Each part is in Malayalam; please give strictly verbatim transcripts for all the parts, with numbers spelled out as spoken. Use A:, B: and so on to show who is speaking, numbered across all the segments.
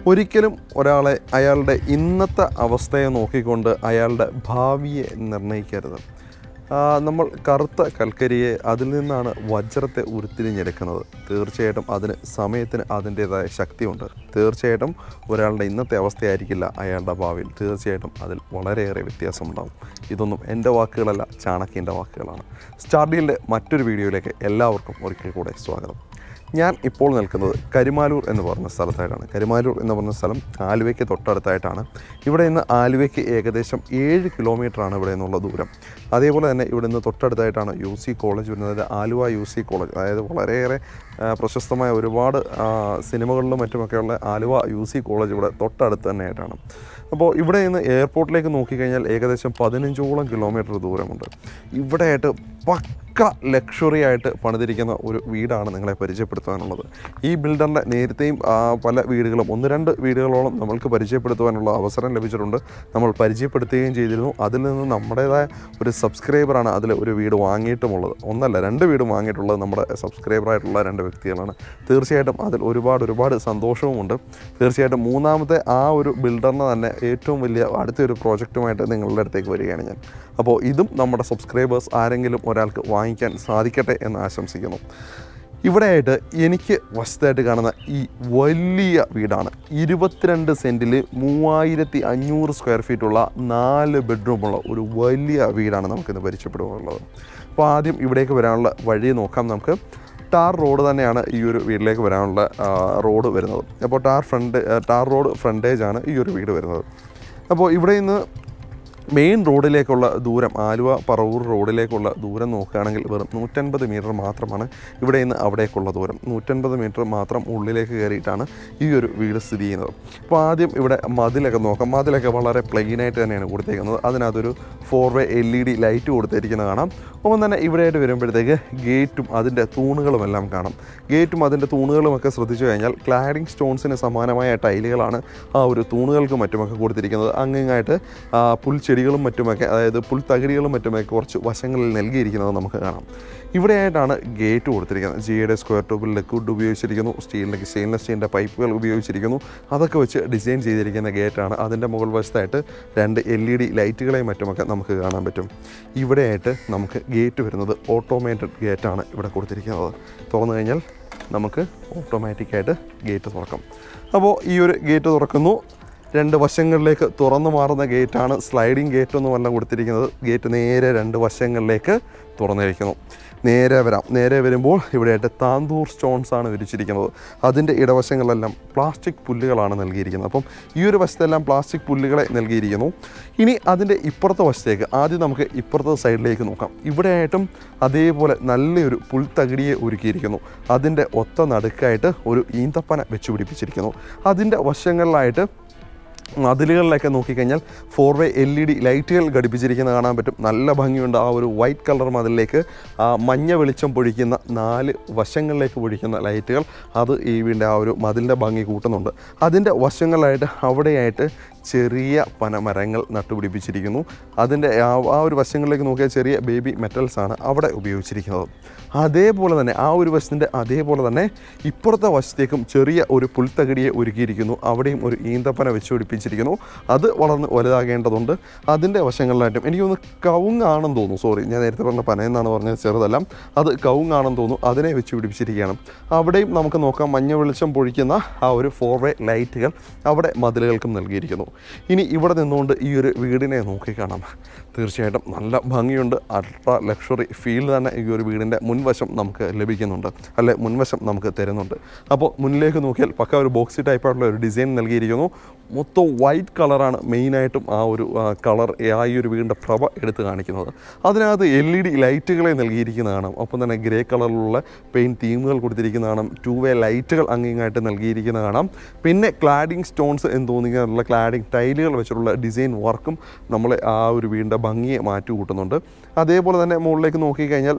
A: ഒരിക്കലും ഒരാളെ അയാളുടെ ഇന്നത്തെ അവസ്ഥയെ നോക്കിക്കൊണ്ട് അയാളുടെ ഭാവിയെ നിർണ്ണയിക്കരുത്. നമ്മൾ കറുത്ത കൽക്കരിയെ അതിൽ നിന്നാണ് വജ്രത്തെ ഉരുത്തിരിഞ്ഞെടുക്കുന്നത്. തീർച്ചയായിട്ടും അതിന് സമയത്തിന് അതിൻ്റേതായ ശക്തിയുണ്ട്. തീർച്ചയായിട്ടും ഒരാളുടെ ഇന്നത്തെ അവസ്ഥയായിരിക്കില്ല അയാളുടെ ഭാവിയിൽ. തീർച്ചയായിട്ടും അതിൽ വളരെയേറെ വ്യത്യാസമുണ്ടാകും. ഇതൊന്നും എൻ്റെ വാക്കുകളല്ല, ചാണക്യൻ്റെ വാക്കുകളാണ്. സ്റ്റാർഡിയുടെ മറ്റൊരു വീഡിയോയിലേക്ക് എല്ലാവർക്കും ഒരിക്കൽ കൂടെ സ്വാഗതം. ഞാൻ ഇപ്പോൾ നിൽക്കുന്നത് കരിമാലൂർ എന്ന് പറഞ്ഞ സ്ഥലത്തായിട്ടാണ്. കരിമാലൂർ എന്ന് പറഞ്ഞ സ്ഥലം ആലുവയ്ക്ക് തൊട്ടടുത്തായിട്ടാണ്. ഇവിടെ നിന്ന് ആലുവയ്ക്ക് ഏകദേശം ഏഴ് കിലോമീറ്ററാണ് ഇവിടെ നിന്നുള്ള ദൂരം. അതേപോലെ തന്നെ ഇവിടെ നിന്ന് തൊട്ടടുത്തായിട്ടാണ് യു സി കോളേജ് വരുന്നത്. ആലുവ യു സി കോളേജ്, അതായത് വളരെയേറെ പ്രശസ്തമായ ഒരുപാട് സിനിമകളിലും മറ്റുമൊക്കെയുള്ള ആലുവ യു സി കോളേജ് ഇവിടെ തൊട്ടടുത്ത് തന്നെയായിട്ടാണ്. അപ്പോൾ ഇവിടെ നിന്ന് എയർപോർട്ടിലേക്ക് നോക്കിക്കഴിഞ്ഞാൽ ഏകദേശം പതിനഞ്ചോളം കിലോമീറ്റർ ദൂരമുണ്ട്. ഇവിടെയായിട്ട് പക്ക ലക്ഷറി ആയിട്ട് പണിതിരിക്കുന്ന ഒരു വീടാണ് നിങ്ങളെ പരിചയപ്പെടുത്താനുള്ളത്. ഈ ബിൽഡറിൻ്റെ നേരത്തെയും പല വീടുകളും ഒന്ന് രണ്ട് വീടുകളോളം നമ്മൾക്ക് പരിചയപ്പെടുത്തുവാനുള്ള അവസരം ലഭിച്ചിട്ടുണ്ട്. നമ്മൾ പരിചയപ്പെടുത്തുകയും ചെയ്തിരുന്നു. അതിൽ നിന്ന് നമ്മുടേതായ ഒരു സബ്സ്ക്രൈബറാണ് അതിൽ ഒരു വീട് വാങ്ങിയിട്ടുമുള്ളത്. ഒന്നല്ല, രണ്ട് വീട് വാങ്ങിയിട്ടുള്ളത് നമ്മുടെ സബ്സ്ക്രൈബറായിട്ടുള്ള രണ്ട് വ്യക്തികളാണ്. തീർച്ചയായിട്ടും അതിൽ ഒരുപാട് ഒരുപാട് സന്തോഷവുമുണ്ട്. തീർച്ചയായിട്ടും മൂന്നാമത്തെ ആ ഒരു ബിൽഡറിന് തന്നെ ഏറ്റവും വലിയ അടുത്തൊരു പ്രോജക്റ്റുമായിട്ട് നിങ്ങളുടെ അടുത്തേക്ക് വരികയാണ് ഞാൻ. അപ്പോൾ ഇതും നമ്മുടെ സബ്സ്ക്രൈബേഴ്സ് ആരെങ്കിലും ഒരാൾക്ക് വാങ്ങിക്കാൻ സാധിക്കട്ടെ എന്ന് ആശംസിക്കുന്നു. ഇവിടെയായിട്ട് എനിക്ക് വശത്തായിട്ട് കാണുന്ന ഈ വലിയ വീടാണ്. ഇരുപത്തിരണ്ട് സെൻറ്റിൽ മൂവായിരത്തി അഞ്ഞൂറ് സ്ക്വയർ ഫീറ്റുള്ള നാല് ബെഡ്റൂമുള്ള ഒരു വലിയ വീടാണ് നമുക്കിന്ന് പരിചയപ്പെടുവാനുള്ളത്. അപ്പോൾ ആദ്യം ഇവിടേക്ക് വരാനുള്ള വഴി നോക്കാം. നമുക്ക് ടാർ റോഡ് തന്നെയാണ് ഈ ഒരു വീട്ടിലേക്ക് വരാനുള്ള റോഡ് വരുന്നത്. അപ്പോൾ ടാർ ഫ്രണ്ട് ടാർ റോഡ് ഫ്രണ്ടേജാണ് ഈ ഒരു വീട് വരുന്നത്. അപ്പോൾ ഇവിടെ നിന്ന് മെയിൻ റോഡിലേക്കുള്ള ദൂരം, ആലുവ പറവൂർ റോഡിലേക്കുള്ള ദൂരം നോക്കുകയാണെങ്കിൽ വെറും നൂറ്റൻപത് മീറ്റർ മാത്രമാണ് ഇവിടെ നിന്ന് അവിടേക്കുള്ള ദൂരം. നൂറ്റൻപത് മീറ്റർ മാത്രം ഉള്ളിലേക്ക് കയറിയിട്ടാണ് ഈ ഒരു വീട് സ്ഥിതി ചെയ്യുന്നത്. അപ്പോൾ ആദ്യം ഇവിടെ മതിലൊക്കെ നോക്കാം. മതിലൊക്കെ വളരെ പ്ലെയിനായിട്ട് തന്നെയാണ് കൊടുത്തേക്കുന്നത്. അതിനകത്തൊരു four way L E D light കൊടുത്തിരിക്കുന്നത് കാണാം. ഒപ്പം തന്നെ ഇവിടെയായിട്ട് വരുമ്പോഴത്തേക്ക് ഗേറ്റും അതിൻ്റെ തൂണുകളും എല്ലാം കാണാം. ഗേറ്റും അതിൻ്റെ തൂണുകളുമൊക്കെ ശ്രദ്ധിച്ചു കഴിഞ്ഞാൽ ക്ലാഡിംഗ് സ്റ്റോൺസിന് സമാനമായ ടൈലുകളാണ് ആ ഒരു തൂണുകൾക്ക് മറ്റുമൊക്കെ കൊടുത്തിരിക്കുന്നത്. അങ്ങിങ്ങായിട്ട് പുൽച്ചെടികളും മറ്റുമൊക്കെ, അതായത് പുൽത്തകിടികളും മറ്റുമൊക്കെ കുറച്ച് വശങ്ങളിൽ നൽകിയിരിക്കുന്നത് നമുക്ക് കാണാം. ഇവിടെയായിട്ടാണ് ഗേറ്റ് കൊടുത്തിരിക്കുന്നത്. ജിയുടെ സ്ക്വയർ ട്യൂബിൽ ലെക്വുഡ് ഉപയോഗിച്ചിരിക്കുന്നു. സ്റ്റീലിൻ്റെ സ്റ്റെയിൻലെസ് സ്റ്റീലിൻ്റെ പൈപ്പുകൾ ഉപയോഗിച്ചിരിക്കുന്നു. അതൊക്കെ വെച്ച് ഡിസൈൻ ചെയ്തിരിക്കുന്ന ഗേറ്റാണ്. അതിൻ്റെ മുകൾ വശത്തായിട്ട് രണ്ട് എൽ ഇ ഡി ലൈറ്റുകളെയും മറ്റുമൊക്കെ നമുക്ക് കാണാൻ പറ്റും. ഇവിടെയായിട്ട് നമുക്ക് ഗേറ്റ് വരുന്നത് ഓട്ടോമേറ്റഡ് ഗേറ്റാണ് ഇവിടെ കൊടുത്തിരിക്കുന്നത്. തുറന്നു കഴിഞ്ഞാൽ നമുക്ക് ഓട്ടോമാറ്റിക്കായിട്ട് ഗേറ്റ് തുറക്കാം. അപ്പോൾ ഈ ഒരു ഗേറ്റ് തുറക്കുന്നു. രണ്ട് വശങ്ങളിലേക്ക് തുറന്നു മാറുന്ന ഗേറ്റാണ്. സ്ലൈഡിങ് ഗേറ്റൊന്നും അല്ല കൊടുത്തിരിക്കുന്നത്. ഗേറ്റ് നേരെ രണ്ട് വശങ്ങളിലേക്ക് തുറന്നിരിക്കുന്നു. നേരെ വരാം. നേരെ വരുമ്പോൾ ഇവിടെയായിട്ട് താന്തൂർ സ്റ്റോൺസ് ആണ് വിരിച്ചിരിക്കുന്നത്. അതിൻ്റെ ഇടവശങ്ങളിലെല്ലാം പ്ലാസ്റ്റിക് പുല്ലുകളാണ് നൽകിയിരിക്കുന്നത്. അപ്പം ഈ ഒരു വശത്തെല്ലാം പ്ലാസ്റ്റിക് പുല്ലുകളെ നൽകിയിരിക്കുന്നു. ഇനി അതിൻ്റെ ഇപ്പുറത്തെ വശത്തേക്ക് ആദ്യം നമുക്ക് ഇപ്പുറത്തെ സൈഡിലേക്ക് നോക്കാം. ഇവിടെയായിട്ടും അതേപോലെ നല്ലൊരു പുൽത്തകിടിയെ ഒരുക്കിയിരിക്കുന്നു. അതിൻ്റെ ഒത്ത നടുക്കായിട്ട് ഒരു ഈന്തപ്പന വെച്ച് പിടിപ്പിച്ചിരിക്കുന്നു. അതിൻ്റെ വശങ്ങളിലായിട്ട് മതിലുകളിലൊക്കെ നോക്കിക്കഴിഞ്ഞാൽ four way L E D ലൈറ്റുകൾ ഘടിപ്പിച്ചിരിക്കുന്നത് കാണാൻ പറ്റും. നല്ല ഭംഗിയുണ്ട്. ആ ഒരു വൈറ്റ് കളർ മതിലിലേക്ക് മഞ്ഞ വെളിച്ചം പൊഴിക്കുന്ന നാല് വശങ്ങളിലേക്ക് പൊഴിക്കുന്ന ലൈറ്റുകൾ, അത് ഈ വീടിൻ്റെ ആ ഒരു മതിലിൻ്റെ ഭംഗി കൂട്ടുന്നുണ്ട്. അതിൻ്റെ വശങ്ങളിലായിട്ട് അവിടെയായിട്ട് ചെറിയ പനമരങ്ങൾ നട്ടുപിടിപ്പിച്ചിരിക്കുന്നു. അതിൻ്റെ ആ ഒരു വശങ്ങളിലേക്ക് നോക്കിയാൽ ചെറിയ ബേബി മെറ്റൽസാണ് അവിടെ ഉപയോഗിച്ചിരിക്കുന്നത്. അതേപോലെ തന്നെ ആ ഒരു വശത്തിൻ്റെ അതേപോലെ തന്നെ ഇപ്പുറത്തെ വശത്തേക്കും ചെറിയ ഒരു പുൽത്തകിടിയെ ഒരുക്കിയിരിക്കുന്നു. അവിടെയും ഒരു ഈന്തപ്പന വെച്ച് പിടിപ്പിച്ചിരിക്കുന്നു. അത് വളർന്ന് വലുതാകേണ്ടതുണ്ട്. അതിൻ്റെ വശങ്ങളിലായിട്ടും എനിക്കൊന്ന് കവുങ്ങാണെന്ന് തോന്നുന്നു. സോറി, ഞാൻ നേരത്തെ പറഞ്ഞ പനയെന്നാണ് പറഞ്ഞത്, ചെറുതല്ല, അത് കവുങ്ങാണെന്ന് തോന്നുന്നു. അതിനെ വെച്ച് പിടിപ്പിച്ചിരിക്കുകയാണ്. അവിടെയും നമുക്ക് നോക്കാം മഞ്ഞ വെളിച്ചം പൊഴിക്കുന്ന ആ ഒരു ഫോർ വേ ലൈറ്റുകൾ അവിടെ മതിലുകൾക്കും നൽകിയിരിക്കുന്നു. ഇനി ഇവിടെ നിന്നുകൊണ്ട് ഈ ഒരു വീടിനെ നോക്കിക്കാണാം. തീർച്ചയായിട്ടും നല്ല ഭംഗിയുണ്ട്. അൾട്രാ ലക്ഷറി ഫീൽ തന്നെ ഈ ഒരു വീടിൻ്റെ മുൻവശം നമുക്ക് ലഭിക്കുന്നുണ്ട്, അല്ലെ മുൻവശം നമുക്ക് തരുന്നുണ്ട്. അപ്പോൾ മുന്നിലേക്ക് നോക്കിയാൽ പക്ക ഒരു ബോക്സി ടൈപ്പായിട്ടുള്ള ഒരു ഡിസൈൻ നൽകിയിരിക്കുന്നു. മൊത്തം വൈറ്റ് കളറാണ് മെയിനായിട്ടും ആ ഒരു കളർ ആ ഈ ഒരു വീടിൻ്റെ പ്രഭ എടുത്ത് കാണിക്കുന്നത്. അതിനകത്ത് എൽ ഇ ഡി ലൈറ്റുകളെ നൽകിയിരിക്കുന്നതാണ്. ഒപ്പം തന്നെ ഗ്രേ കളറിലുള്ള പെയിൻറ്റ് തീമുകൾ കൊടുത്തിരിക്കുന്നതാണ്. ടു വേ ലൈറ്റുകൾ അങ്ങിങ്ങായിട്ട് നൽകിയിരിക്കുന്നത് കാണാം. പിന്നെ ക്ലാഡിംഗ് സ്റ്റോൺസ് എന്ന് തോന്നിക്കാനുള്ള ക്ലാഡിംഗ് ടൈലുകൾ വെച്ചിട്ടുള്ള ഡിസൈൻ വർക്കും നമ്മളെ ആ ഒരു വീടിൻ്റെ ഭംഗിയെ മാറ്റി കൂട്ടുന്നുണ്ട്. അതേപോലെ തന്നെ മുകളിലേക്ക് നോക്കിക്കഴിഞ്ഞാൽ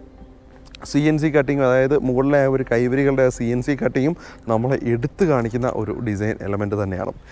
A: സി എൻ സി കട്ടിങ്, അതായത് മുകളിലെ ഒരു കൈവരികളുടെ സി എൻ സി കട്ടിങ്ങും നമ്മളെ എടുത്തു കാണിക്കുന്ന ഒരു ഡിസൈൻ എലമെൻറ്റ് തന്നെയാണ്.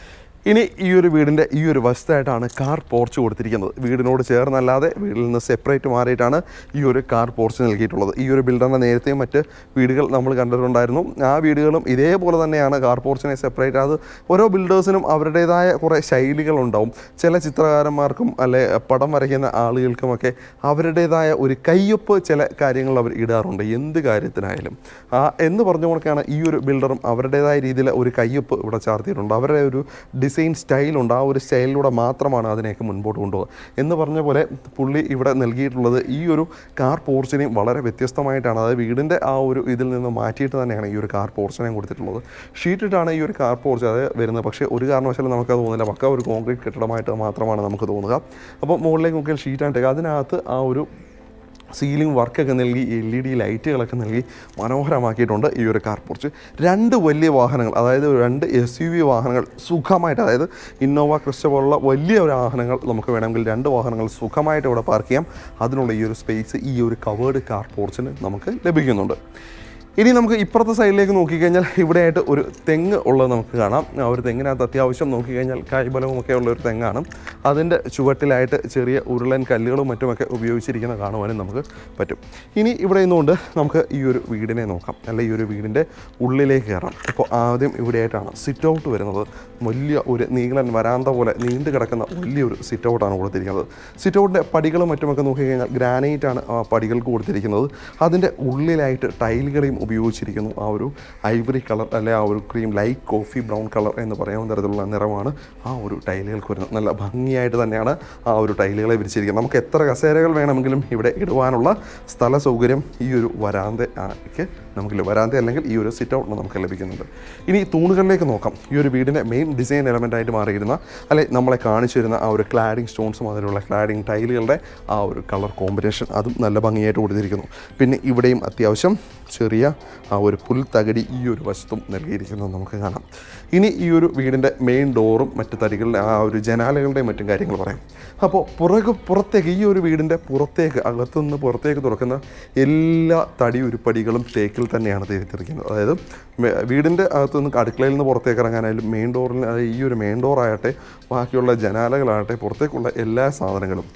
A: ഇനി ഈ ഒരു വീടിൻ്റെ ഈ ഒരു വശത്തായിട്ടാണ് കാർ പോർച്ച് കൊടുത്തിരിക്കുന്നത്. വീടിനോട് ചേർന്നല്ലാതെ വീടിൽ നിന്ന് സെപ്പറേറ്റ് മാറിയിട്ടാണ് ഈ ഒരു കാർ പോർച്ച് നൽകിയിട്ടുള്ളത്. ഈ ഒരു ബിൽഡറിൻ്റെ നേരത്തെയും മറ്റ് വീടുകൾ നമ്മൾ കണ്ടിട്ടുണ്ടായിരുന്നു. ആ വീടുകളും ഇതേപോലെ തന്നെയാണ് കാർ പോർച്ചിനെ സെപ്പറേറ്റ്. അത് ഓരോ ബിൽഡേഴ്സിനും അവരുടേതായ കുറേ ശൈലികളുണ്ടാവും. ചില ചിത്രകാരന്മാർക്കും അല്ലെ പടം വരയ്ക്കുന്ന ആളുകൾക്കുമൊക്കെ അവരുടേതായ ഒരു കയ്യൊപ്പ് ചില കാര്യങ്ങൾ അവർ ഇടാറുണ്ട്, എന്ത് കാര്യത്തിനായാലും. ആ എന്ന് പറഞ്ഞുകൊണ്ടൊക്കെയാണ് ഈ ഒരു ബിൽഡറും അവരുടേതായ രീതിയിൽ ഒരു കയ്യൊപ്പ് ഇവിടെ ചാർത്തിയിട്ടുണ്ട്. അവരുടെ ഒരു ഡിസൈൻ സ്റ്റൈലുണ്ട്. ആ ഒരു സ്റ്റൈലിലൂടെ മാത്രമാണ് അതിനെയൊക്കെ മുൻപോട്ട് കൊണ്ടുപോകുക. എന്ന് പറഞ്ഞ പോലെ പുള്ളി ഇവിടെ നൽകിയിട്ടുള്ളത് ഈ ഒരു കാർ പോർച്ചിനെയും വളരെ വ്യത്യസ്തമായിട്ടാണ്. അതായത് വീടിൻ്റെ ആ ഒരു ഇതിൽ നിന്ന് മാറ്റിയിട്ട് തന്നെയാണ് ഈ ഒരു കാർ പോർച്ചിനെയും കൊടുത്തിട്ടുള്ളത്. ഷീറ്റിട്ടാണ് ഈ ഒരു കാർ പോർച്ച് അത് വരുന്നത്. പക്ഷേ ഒരു കാരണവശാലും നമുക്കത് തോന്നില്ല. പക്ക ഒരു കോൺക്രീറ്റ് കെട്ടിടമായിട്ട് മാത്രമാണ് നമുക്ക് തോന്നുക. അപ്പോൾ മുകളിലേക്ക് നോക്കിയാൽ ഷീറ്റായിട്ടേക്ക് അതിനകത്ത് ആ ഒരു സീലിംഗ് വർക്കൊക്കെ നൽകി എൽ ഇ ഡി ലൈറ്റുകളൊക്കെ നൽകി മനോഹരമാക്കിയിട്ടുണ്ട് ഈ ഒരു കാർ പോർച്ച്. രണ്ട് വലിയ വാഹനങ്ങൾ, അതായത് രണ്ട് എസ് യു വി വാഹനങ്ങൾ സുഖമായിട്ട്, അതായത് ഇന്നോവ ക്രിസ്റ്റ പോലുള്ള വലിയ ഒരു വാഹനങ്ങൾ നമുക്ക് വേണമെങ്കിൽ രണ്ട് വാഹനങ്ങൾ സുഖമായിട്ട് ഇവിടെ പാർക്ക് ചെയ്യാം. അതിനുള്ള ഈ ഒരു സ്പേസ് ഈ ഒരു കവേർഡ് കാർ പോർച്ചിന് നമുക്ക് ലഭിക്കുന്നുണ്ട്. ഇനി നമുക്ക് ഇപ്പുറത്തെ സൈഡിലേക്ക് നോക്കിക്കഴിഞ്ഞാൽ ഇവിടെയായിട്ട് ഒരു തെങ്ങ് ഉള്ളത് നമുക്ക് കാണാം. ആ ഒരു തെങ്ങിനകത്ത് അത്യാവശ്യം നോക്കിക്കഴിഞ്ഞാൽ കായ്ബലവുമൊക്കെ ഉള്ള ഒരു തെങ്ങാണ്. അതിൻ്റെ ചുവട്ടിലായിട്ട് ചെറിയ ഉരുളൻ കല്ലുകളും മറ്റുമൊക്കെ ഉപയോഗിച്ചിരിക്കുന്ന കാണുവാനും നമുക്ക് പറ്റും. ഇനി ഇവിടെ നിന്നുകൊണ്ട് നമുക്ക് ഈ ഒരു വീടിനെ നോക്കാം, അല്ല ഈ ഒരു വീടിൻ്റെ ഉള്ളിലേക്ക് കയറാം. അപ്പോൾ ആദ്യം ഇവിടെയായിട്ടാണ് സിറ്റ് ഔട്ട് വരുന്നത്. വലിയ ഒരു നീളൻ വരാന്ത പോലെ നീണ്ടു കിടക്കുന്ന വലിയൊരു സിറ്റ് ഔട്ടാണ് കൊടുത്തിരിക്കുന്നത്. സിറ്റ് ഔട്ടിൻ്റെ പടികളും മറ്റുമൊക്കെ നോക്കിക്കഴിഞ്ഞാൽ ഗ്രാനൈറ്റാണ് ആ പടികൾക്ക് കൊടുത്തിരിക്കുന്നത്. അതിൻ്റെ ഉള്ളിലായിട്ട് ടൈലുകളെയും ഉപയോഗിച്ചിരിക്കുന്നു. ആ ഒരു ഐവറി കളർ അല്ലെ ആ ഒരു cream light coffee brown colour എന്ന് പറയാവുന്ന തരത്തിലുള്ള നിറമാണ് ആ ഒരു ടൈലുകൾക്ക് വരുന്നത്. നല്ല ഭംഗിയായിട്ട് തന്നെയാണ് ആ ഒരു ടൈലുകളെ വിരിച്ചിരിക്കുന്നത്. നമുക്ക് എത്ര കസേരകൾ വേണമെങ്കിലും ഇവിടെ ഇടുവാനുള്ള സ്ഥല സൗകര്യം ഈ ഒരു വരാന്തയ്ക്ക് നമുക്ക് വരാന്ത അല്ലെങ്കിൽ ഈ ഒരു സിറ്റ് ഔട്ടിന് നമുക്ക് ലഭിക്കുന്നുണ്ട്. ഇനി തൂണുകളിലേക്ക് നോക്കാം. ഈ ഒരു വീടിൻ്റെ മെയിൻ ഡിസൈൻ എലമെൻ്റായിട്ട് മാറിയിരുന്ന അല്ലെ നമ്മളെ കാണിച്ചു വരുന്ന ആ ഒരു ക്ലാഡിങ് സ്റ്റോൺസും അതിലുള്ള ക്ലാഡിങ് ടൈലുകളുടെ ആ ഒരു കളർ കോമ്പിനേഷൻ അതും നല്ല ഭംഗിയായിട്ട് കൊടുത്തിരിക്കുന്നു. പിന്നെ ഇവിടെയും അത്യാവശ്യം ചെറിയ ആ ഒരു പുൽത്തകടി ഈ ഒരു വശത്തും നൽകിയിരിക്കുന്നത് നമുക്ക് കാണാം. ഇനി ഈ ഒരു വീടിൻ്റെ മെയിൻ ഡോറും മറ്റ് തടികളുടെ ആ ഒരു ജനാലകളുടെയും മറ്റും കാര്യങ്ങൾ പറയാം. അപ്പോൾ പുറകു പുറത്തേക്ക് ഈ ഒരു വീടിൻ്റെ പുറത്തേക്ക് അകത്തുനിന്ന് പുറത്തേക്ക് തുറക്കുന്ന എല്ലാ തടി ഉരുപ്പടികളും തേക്കിൽ തന്നെയാണ് തീർത്തിരിക്കുന്നത്. അതായത് വീടിൻ്റെ അകത്തുനിന്ന് അടുക്കളയിൽ നിന്ന് പുറത്തേക്ക് ഇറങ്ങാനായാലും മെയിൻ ഡോറിൽ ഈ ഒരു മെയിൻ ഡോറാകട്ടെ ബാക്കിയുള്ള ജനാലകളാകട്ടെ പുറത്തേക്കുള്ള എല്ലാ സാധനങ്ങളും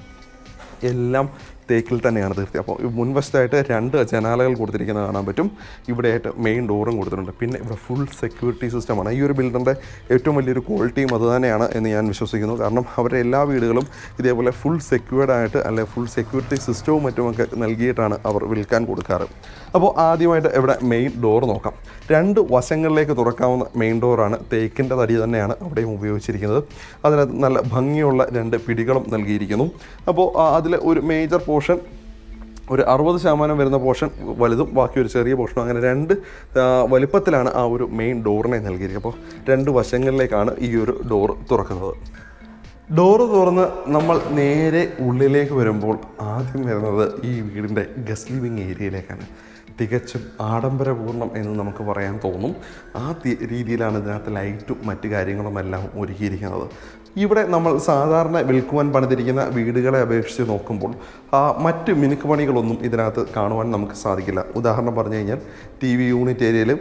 A: എല്ലാം തേക്കിൽ തന്നെയാണ് തീർത്തി. അപ്പോൾ മുൻവശത്തായിട്ട് രണ്ട് ജനാലകൾ കൊടുത്തിരിക്കുന്നത് കാണാൻ പറ്റും. ഇവിടെയായിട്ട് മെയിൻ ഡോറും കൊടുത്തിട്ടുണ്ട്. പിന്നെ ഇവിടെ ഫുൾ സെക്യൂരിറ്റി സിസ്റ്റമാണ്. ഈ ഒരു ബിൽഡറിൻ്റെ ഏറ്റവും വലിയൊരു ക്വാളിറ്റിയും അത് തന്നെയാണ് എന്ന് ഞാൻ വിശ്വസിക്കുന്നു. കാരണം അവരുടെ എല്ലാ വീടുകളും ഇതേപോലെ ഫുൾ സെക്യൂർഡ് ആയിട്ട് അല്ലെ ഫുൾ സെക്യൂരിറ്റി സിസ്റ്റവും മറ്റുമൊക്കെ നൽകിയിട്ടാണ് അവർ വിൽക്കാൻ കൊടുക്കാറ്. അപ്പോൾ ആദ്യമായിട്ട് ഇവിടെ മെയിൻ ഡോർ നോക്കാം. രണ്ട് വശങ്ങളിലേക്ക് തുറക്കാവുന്ന മെയിൻ ഡോറാണ്. തേക്കിൻ്റെ തടി തന്നെയാണ് അവിടെയും ഉപയോഗിച്ചിരിക്കുന്നത്. അതിനകത്ത് നല്ല ഭംഗിയുള്ള രണ്ട് പിടികളും നൽകിയിരിക്കുന്നു. അപ്പോൾ അതിൽ ഒരു മേജർ പോർഷൻ ഒരു അറുപത് ശതമാനം വരുന്ന പോർഷൻ വലുതും ബാക്കി ഒരു ചെറിയ പോർഷനും അങ്ങനെ രണ്ട് വലിപ്പത്തിലാണ് ആ ഒരു മെയിൻ ഡോറിനെ നൽകിയിരിക്കുന്നത്. അപ്പോൾ രണ്ട് വശങ്ങളിലേക്കാണ് ഈ ഒരു ഡോർ തുറക്കുന്നത്. ഡോറ് തുറന്ന് നമ്മൾ നേരെ ഉള്ളിലേക്ക് വരുമ്പോൾ ആദ്യം വരുന്നത് ഈ വീടിൻ്റെ ഗസ്റ്റ് ലിവിങ് ഏരിയയിലേക്കാണ്. തികച്ചും ആഡംബരപൂർണ്ണം എന്ന് നമുക്ക് പറയാൻ തോന്നും. ആ രീതിയിലാണ് ഇതിനകത്ത് ലൈറ്റും മറ്റു കാര്യങ്ങളും എല്ലാം ഒരുക്കിയിരിക്കുന്നത്. ഇവിടെ നമ്മൾ സാധാരണ വിൽക്കുവാൻ പണിതിരിക്കുന്ന വീടുകളെ അപേക്ഷിച്ച് നോക്കുമ്പോൾ മറ്റ് മിനുക്ക് പണികളൊന്നും ഇതിനകത്ത് കാണുവാൻ നമുക്ക് സാധിക്കില്ല. ഉദാഹരണം പറഞ്ഞു കഴിഞ്ഞാൽ ടി വി യൂണിറ്റ് ഏരിയയിൽ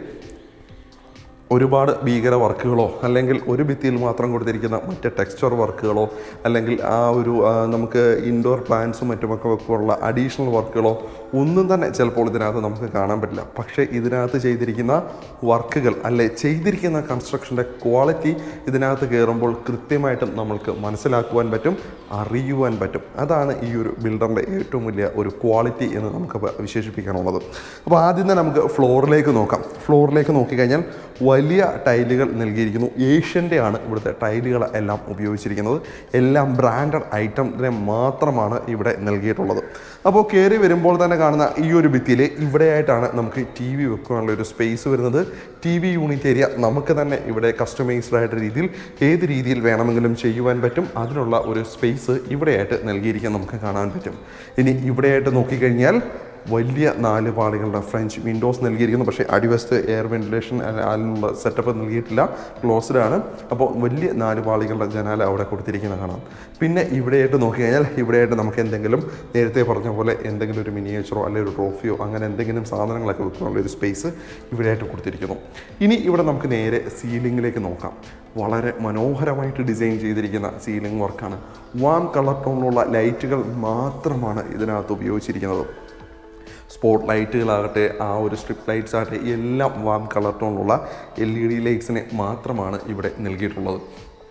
A: ഒരുപാട് ഭീകര വർക്കുകളോ അല്ലെങ്കിൽ ഒരു ഭിത്തിയിൽ മാത്രം കൊടുത്തിരിക്കുന്ന മറ്റ് ടെക്സ്ചർ വർക്കുകളോ അല്ലെങ്കിൽ ആ ഒരു നമുക്ക് ഇൻഡോർ പ്ലാന്റ്സും മറ്റുമൊക്കെ വെക്കുള്ള അഡീഷണൽ വർക്കുകളോ ഒന്നും തന്നെ ചിലപ്പോൾ ഇതിനകത്ത് നമുക്ക് കാണാൻ പറ്റില്ല. പക്ഷേ ഇതിനകത്ത് ചെയ്തിരിക്കുന്ന വർക്കുകൾ അല്ലെ ചെയ്തിരിക്കുന്ന കൺസ്ട്രക്ഷൻ്റെ ക്വാളിറ്റി ഇതിനകത്ത് കയറുമ്പോൾ കൃത്യമായിട്ടും നമ്മൾക്ക് മനസ്സിലാക്കുവാൻ പറ്റും, അറിയുവാൻ പറ്റും. അതാണ് ഈ ഒരു ബിൽഡറിൻ്റെ ഏറ്റവും വലിയ ഒരു ക്വാളിറ്റി എന്ന് നമുക്ക് വിശേഷിപ്പിക്കാനുള്ളത്. അപ്പോൾ ആദ്യം തന്നെ നമുക്ക് ഫ്ലോറിലേക്ക് നോക്കാം. ഫ്ലോറിലേക്ക് നോക്കിക്കഴിഞ്ഞാൽ വലിയ ടൈലുകൾ നൽകിയിരിക്കുന്നു. ഏഷ്യൻ്റെ ആണ് ഇവിടുത്തെ ടൈലുകൾ എല്ലാം ഉപയോഗിച്ചിരിക്കുന്നത്. എല്ലാം ബ്രാൻഡഡ് ഐറ്റത്തിനെ മാത്രമാണ് ഇവിടെ നൽകിയിട്ടുള്ളത്. അപ്പോൾ കയറി വരുമ്പോൾ തന്നെ കാണുന്ന ഈ ഒരു ഭിത്തിയിൽ ഇവിടെയായിട്ടാണ് നമുക്ക് ടി വി വെക്കാനുള്ള ഒരു സ്പേസ് വരുന്നത്. ടി വി യൂണിറ്റ് ഏരിയ നമുക്ക് തന്നെ ഇവിടെ കസ്റ്റമൈസ്ഡ് ആയിട്ട് രീതിയിൽ ഏത് രീതിയിൽ വേണമെങ്കിലും ചെയ്യുവാൻ പറ്റും. അതിനുള്ള ഒരു സ്പേസ് ഇവിടെയായിട്ട് നൽകിയിരിക്കാൻ നമുക്ക് കാണാൻ പറ്റും. ഇനി ഇവിടെയായിട്ട് നോക്കിക്കഴിഞ്ഞാൽ വലിയ നാല് പാളികളുടെ ഫ്രഞ്ച് വിൻഡോസ് നൽകിയിരിക്കുന്നു. പക്ഷേ അടിവശത്ത് എയർ വെന്റിലേഷൻ അതിനുള്ള സെറ്റപ്പ് നൽകിയിട്ടില്ല, ക്ലോസ്ഡ് ആണ്. അപ്പോൾ വലിയ നാല് പാളികളുടെ ജനാല അവിടെ കൊടുത്തിരിക്കുന്നത് കാണാം. പിന്നെ ഇവിടെയായിട്ട് നോക്കിക്കഴിഞ്ഞാൽ ഇവിടെയായിട്ട് നമുക്ക് എന്തെങ്കിലും നേരത്തെ പറഞ്ഞ പോലെ എന്തെങ്കിലും ഒരു മിനിയേച്ചറോ അല്ലെങ്കിൽ ഒരു ട്രോഫിയോ അങ്ങനെ എന്തെങ്കിലും സാധനങ്ങളൊക്കെ വെക്കാനുള്ള ഒരു സ്പേസ് ഇവിടെയായിട്ട് കൊടുത്തിരിക്കുന്നു. ഇനി ഇവിടെ നമുക്ക് നേരെ സീലിങ്ങിലേക്ക് നോക്കാം. വളരെ മനോഹരമായിട്ട് ഡിസൈൻ ചെയ്തിരിക്കുന്ന സീലിംഗ് വർക്കാണ്. വാം കളർ ടോണിലുള്ള ലൈറ്റുകൾ മാത്രമാണ് ഇതിനകത്ത് ഉപയോഗിച്ചിരിക്കുന്നത്. സ്പോട്ട് ലൈറ്റുകളാകട്ടെ, ആ ഒരു സ്ട്രിപ്പ് ലൈറ്റ്സ് ആകട്ടെ, എല്ലാം വാം കളർ ടോണിലുള്ള എൽ ഇ ഡി ലൈറ്റ്സിനെ മാത്രമാണ് ഇവിടെ നൽകിയിട്ടുള്ളത്.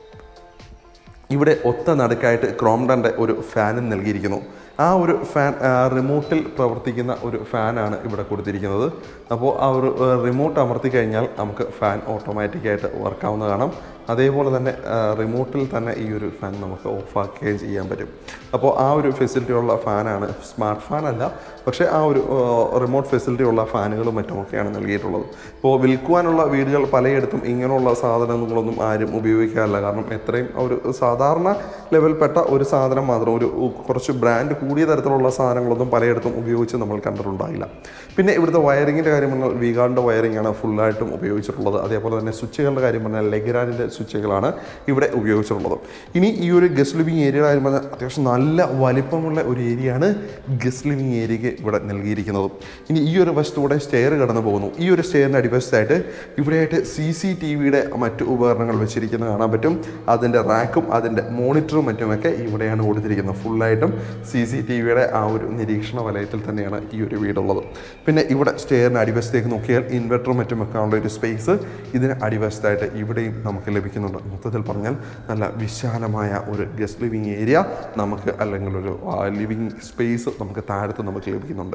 A: ഇവിടെ ഒത്ത നടുക്കായിട്ട് ക്രോംഡൻ്റെ ഒരു ഫാനും നൽകിയിരിക്കുന്നു. ആ ഒരു ഫാൻ റിമോട്ടിൽ പ്രവർത്തിക്കുന്ന ഒരു ഫാനാണ് ഇവിടെ കൊടുത്തിരിക്കുന്നത്. അപ്പോൾ ആ ഒരു റിമോട്ട് അമർത്തി കഴിഞ്ഞാൽ നമുക്ക് ഫാൻ ഓട്ടോമാറ്റിക്കായിട്ട് വർക്കാവുന്ന കാണാം. അതേപോലെ തന്നെ റിമോട്ടിൽ തന്നെ ഈ ഒരു ഫാൻ നമുക്ക് ഓഫാക്കുകയും ചെയ്യാൻ പറ്റും. അപ്പോൾ ആ ഒരു ഫെസിലിറ്റി ഉള്ള ഫാനാണ്, സ്മാർട്ട് ഫാനല്ല, പക്ഷേ ആ ഒരു റിമോട്ട് ഫെസിലിറ്റി ഉള്ള ഫാനുകളും മറ്റുമൊക്കെയാണ് നൽകിയിട്ടുള്ളത്. ഇപ്പോൾ വിൽക്കുവാനുള്ള വീടുകൾ പലയിടത്തും ഇങ്ങനെയുള്ള സാധനങ്ങളൊന്നും ആരും ഉപയോഗിക്കാറില്ല. കാരണം എത്രയും ഒരു സാധാരണ ലെവൽപ്പെട്ട ഒരു സാധനം മാത്രം, ഒരു കുറച്ച് ബ്രാൻഡ് കൂടിയ തരത്തിലുള്ള സാധനങ്ങളൊന്നും പലയിടത്തും ഉപയോഗിച്ച് നമ്മൾ കണ്ടിട്ടുണ്ടായില്ല. പിന്നെ ഇവിടുത്തെ വയറിങ്ങിൻ്റെ കാര്യം പറഞ്ഞാൽ വീഗാർഡിൻ്റെ വയറിംഗ് ആണ് ഫുള്ളായിട്ടും ഉപയോഗിച്ചിട്ടുള്ളത്. അതേപോലെ തന്നെ സ്വിച്ചുകളുടെ കാര്യം പറഞ്ഞാൽ ലെഗ്രാൻഡിൻ്റെ സ്വിച്ചുകളാണ് ഇവിടെ ഉപയോഗിച്ചിട്ടുള്ളത്. ഇനി ഈ ഒരു ഗസ്റ്റ് ലിവിങ് ഏരിയയുടെ കാര്യം പറഞ്ഞാൽ അത്യാവശ്യം നല്ല വലിപ്പമുള്ള ഒരു ഏരിയയാണ് ഗസ്റ്റ് ലിവിങ് ഏരിയയ്ക്ക് ഇവിടെ നൽകിയിരിക്കുന്നത്. ഇനി ഈ ഒരു വശത്തൂടെ സ്റ്റെയർ കടന്നു പോകുന്നു. ഈ ഒരു സ്റ്റെയറിൻ്റെ അടിവശത്തായിട്ട് ഇവിടെയായിട്ട് സി സി ടി വിയുടെ മറ്റ് ഉപകരണങ്ങൾ വെച്ചിരിക്കുന്നത് കാണാൻ പറ്റും. അതിൻ്റെ റാക്കും അതിൻ്റെ മോണിറ്ററും മറ്റുമൊക്കെ ഇവിടെയാണ് കൊടുത്തിരിക്കുന്നത്. ഫുള്ളായിട്ടും സി സി ടി വിയുടെ ആ ഒരു നിരീക്ഷണ വലയത്തിൽ തന്നെയാണ് ഈ ഒരു വീടുള്ളത്. പിന്നെ ഇവിടെ സ്റ്റെയറിന് അടിവശത്തേക്ക് നോക്കിയാൽ ഇൻവെർട്ടറും മറ്റും വെക്കാനുള്ള ഒരു സ്പേസ് ഇതിന് അടിവശത്തായിട്ട് ഇവിടെയും നമുക്ക് ലഭിക്കുന്നുണ്ട്. മൊത്തത്തിൽ പറഞ്ഞാൽ നല്ല വിശാലമായ ഒരു ഗസ്റ്റ് ലിവിങ് ഏരിയ നമുക്ക്, അല്ലെങ്കിൽ ഒരു ലിവിങ് സ്പേസ് നമുക്ക് താഴത്ത് നമുക്ക് ലഭിക്കുന്നുണ്ട്.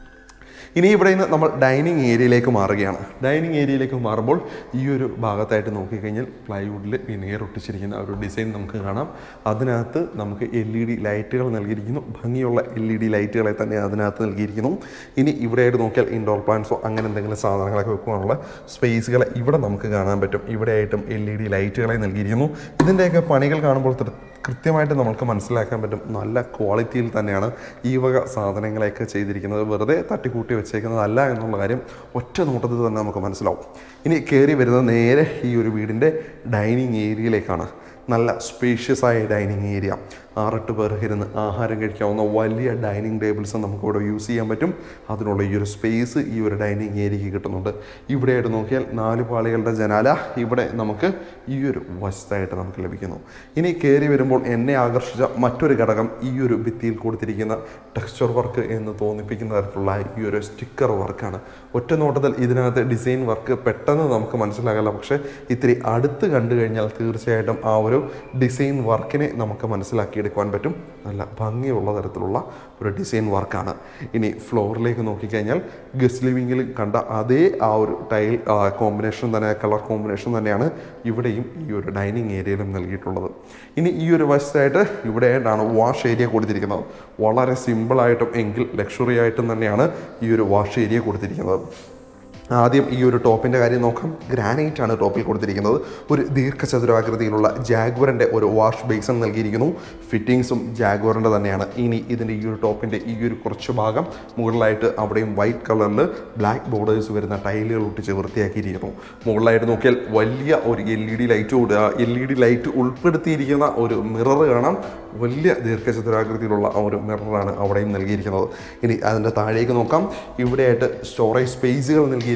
A: ഇനി ഇവിടെ നിന്ന് നമ്മൾ ഡൈനിങ് ഏരിയയിലേക്ക് മാറുകയാണ്. ഡൈനിങ് ഏരിയയിലേക്ക് മാറുമ്പോൾ ഈ ഒരു ഭാഗത്തായിട്ട് നോക്കിക്കഴിഞ്ഞാൽ പ്ലൈവുഡിൽ വിനയർ ഒട്ടിച്ചിരിക്കുന്ന ഒരു ഡിസൈൻ നമുക്ക് കാണാം. അതിനകത്ത് നമുക്ക് എൽ ഇ ഡി ലൈറ്റുകൾ നൽകിയിരിക്കുന്നു. ഭംഗിയുള്ള എൽ ഇ ഡി ലൈറ്റുകളെ തന്നെ അതിനകത്ത് നൽകിയിരിക്കുന്നു. ഇനി ഇവിടെയായിട്ട് നോക്കിയാൽ ഇൻഡോർ പ്ലാന്റ്സോ അങ്ങനെ എന്തെങ്കിലും സാധനങ്ങളൊക്കെ വെക്കാനുള്ള സ്പേസുകൾ ഇവിടെ നമുക്ക് കാണാൻ പറ്റും. ഇവിടെയായിട്ടും എൽ ഇ ഡി ലൈറ്റുകളെ നൽകിയിരിക്കുന്നു. ഇതിൻ്റെയൊക്കെ പണികൾ കാണുമ്പോൾ കൃത്യമായിട്ട് നമുക്ക് മനസ്സിലാക്കാൻ പറ്റും നല്ല ക്വാളിറ്റിയിൽ തന്നെയാണ് ഈ വക സാധനങ്ങളെയൊക്കെ ചെയ്തിരിക്കുന്നത്. വെറുതെ തട്ടിക്കൂട്ടി വെച്ചേക്കുന്നതല്ല എന്നുള്ള കാര്യം ഒറ്റ നോട്ടത്തിൽ തന്നെ നമുക്ക് മനസ്സിലാവും. ഇനി കയറി വരുന്നത് നേരെ ഈ ഒരു വീടിൻ്റെ ഡൈനിങ് ഏരിയയിലേക്കാണ്. നല്ല സ്പേഷ്യസ് ആയ ഡൈനിങ് ഏരിയ, ആറെട്ട് പേർക്ക് ഇരുന്ന് ആഹാരം കഴിക്കാവുന്ന വലിയ ഡൈനിങ് ടേബിൾസ് നമുക്കിവിടെ യൂസ് ചെയ്യാൻ പറ്റും. അതിനുള്ള ഈ ഒരു സ്പേസ് ഈ ഒരു ഡൈനിങ് ഏരിയയ്ക്ക് കിട്ടുന്നുണ്ട്. ഇവിടെയായിട്ട് നോക്കിയാൽ നാല് പാളികളുടെ ജനാല ഇവിടെ നമുക്ക് ഈ ഒരു വശത്തായിട്ട് നമുക്ക് ലഭിക്കുന്നു. ഇനി കയറി വരുമ്പോൾ എന്നെ ആകർഷിച്ച മറ്റൊരു ഘടകം ഈ ഒരു ഭിത്തിയിൽ കൊടുത്തിരിക്കുന്ന ടെക്സ്ചർ വർക്ക് എന്ന് തോന്നിപ്പിക്കുന്ന തരത്തിലുള്ള ഈ ഒരു സ്റ്റിക്കർ വർക്കാണ്. ഒറ്റ നോട്ടത്തിൽ ഇതിനകത്ത് ഡിസൈൻ വർക്ക് പെട്ടെന്ന് നമുക്ക് മനസ്സിലാകില്ല, പക്ഷേ ഇത്തിരി അടുത്ത് കണ്ടു കഴിഞ്ഞാൽ തീർച്ചയായിട്ടും ആ ഒരു ഡിസൈൻ വർക്കിനെ നമുക്ക് മനസ്സിലാക്കിയെടുക്കുവാൻ പറ്റും. നല്ല ഭംഗിയുള്ള തരത്തിലുള്ള ഒരു ഡിസൈൻ വർക്കാണ്. ഇനി ഫ്ലോറിലേക്ക് നോക്കിക്കഴിഞ്ഞാൽ ഗസ്റ്റ് ലിവിങ്ങിൽ കണ്ട അതേ ആ ഒരു ടൈൽ കോമ്പിനേഷൻ തന്നെ, കളർ കോമ്പിനേഷൻ തന്നെയാണ് ഇവിടെയും ഈ ഒരു ഡൈനിങ് ഏരിയയിലും നൽകിയിട്ടുള്ളത്. ഇനി ഈ ഒരു വശത്തായിട്ട് ഇവിടെയായിട്ടാണ് വാഷ് ഏരിയ കൊടുത്തിരിക്കുന്നത്. വളരെ സിമ്പിളായിട്ടും എങ്കിൽ ലക്ഷറി ആയിട്ടും തന്നെയാണ് ഈ ഒരു വാഷ് ഏരിയ കൊടുത്തിരിക്കുന്നത്. ആദ്യം ഈ ഒരു ടോപ്പിൻ്റെ കാര്യം നോക്കാം. ഗ്രാനൈറ്റ് ആണ് ടോപ്പിൽ കൊടുത്തിരിക്കുന്നത്. ഒരു ദീർഘചതുരാകൃതിയിലുള്ള ജാഗ്വറിൻ്റെ ഒരു വാഷ് ബേസിൻ നൽകിയിരിക്കുന്നു. ഫിറ്റിങ്സും ജാഗ്വറിൻ്റെ തന്നെയാണ്. ഇനി ഇതിൻ്റെ ഈ ഒരു ടോപ്പിൻ്റെ ഈ ഒരു കുറച്ച് ഭാഗം മുകളിലായിട്ട് അവിടെയും വൈറ്റ് കളറിൽ ബ്ലാക്ക് ബോർഡേഴ്സ് വരുന്ന ടൈലുകൾ ഒട്ടിച്ച് വൃത്തിയാക്കിയിരിക്കുന്നു. മുകളിലായിട്ട് നോക്കിയാൽ വലിയ ഒരു L E D light L E D light ഉൾപ്പെടുത്തിയിരിക്കുന്ന ഒരു മിറർ കാണാം. വലിയ ദീർഘചതുരാകൃതിയിലുള്ള ആ ഒരു മിററാണ് അവിടെയും നൽകിയിരിക്കുന്നത്. ഇനി അതിൻ്റെ താഴേക്ക് നോക്കാം. ഇവിടെയായിട്ട് സ്റ്റോറേജ് സ്പേസുകൾ നൽകിയിരിക്കുന്നു.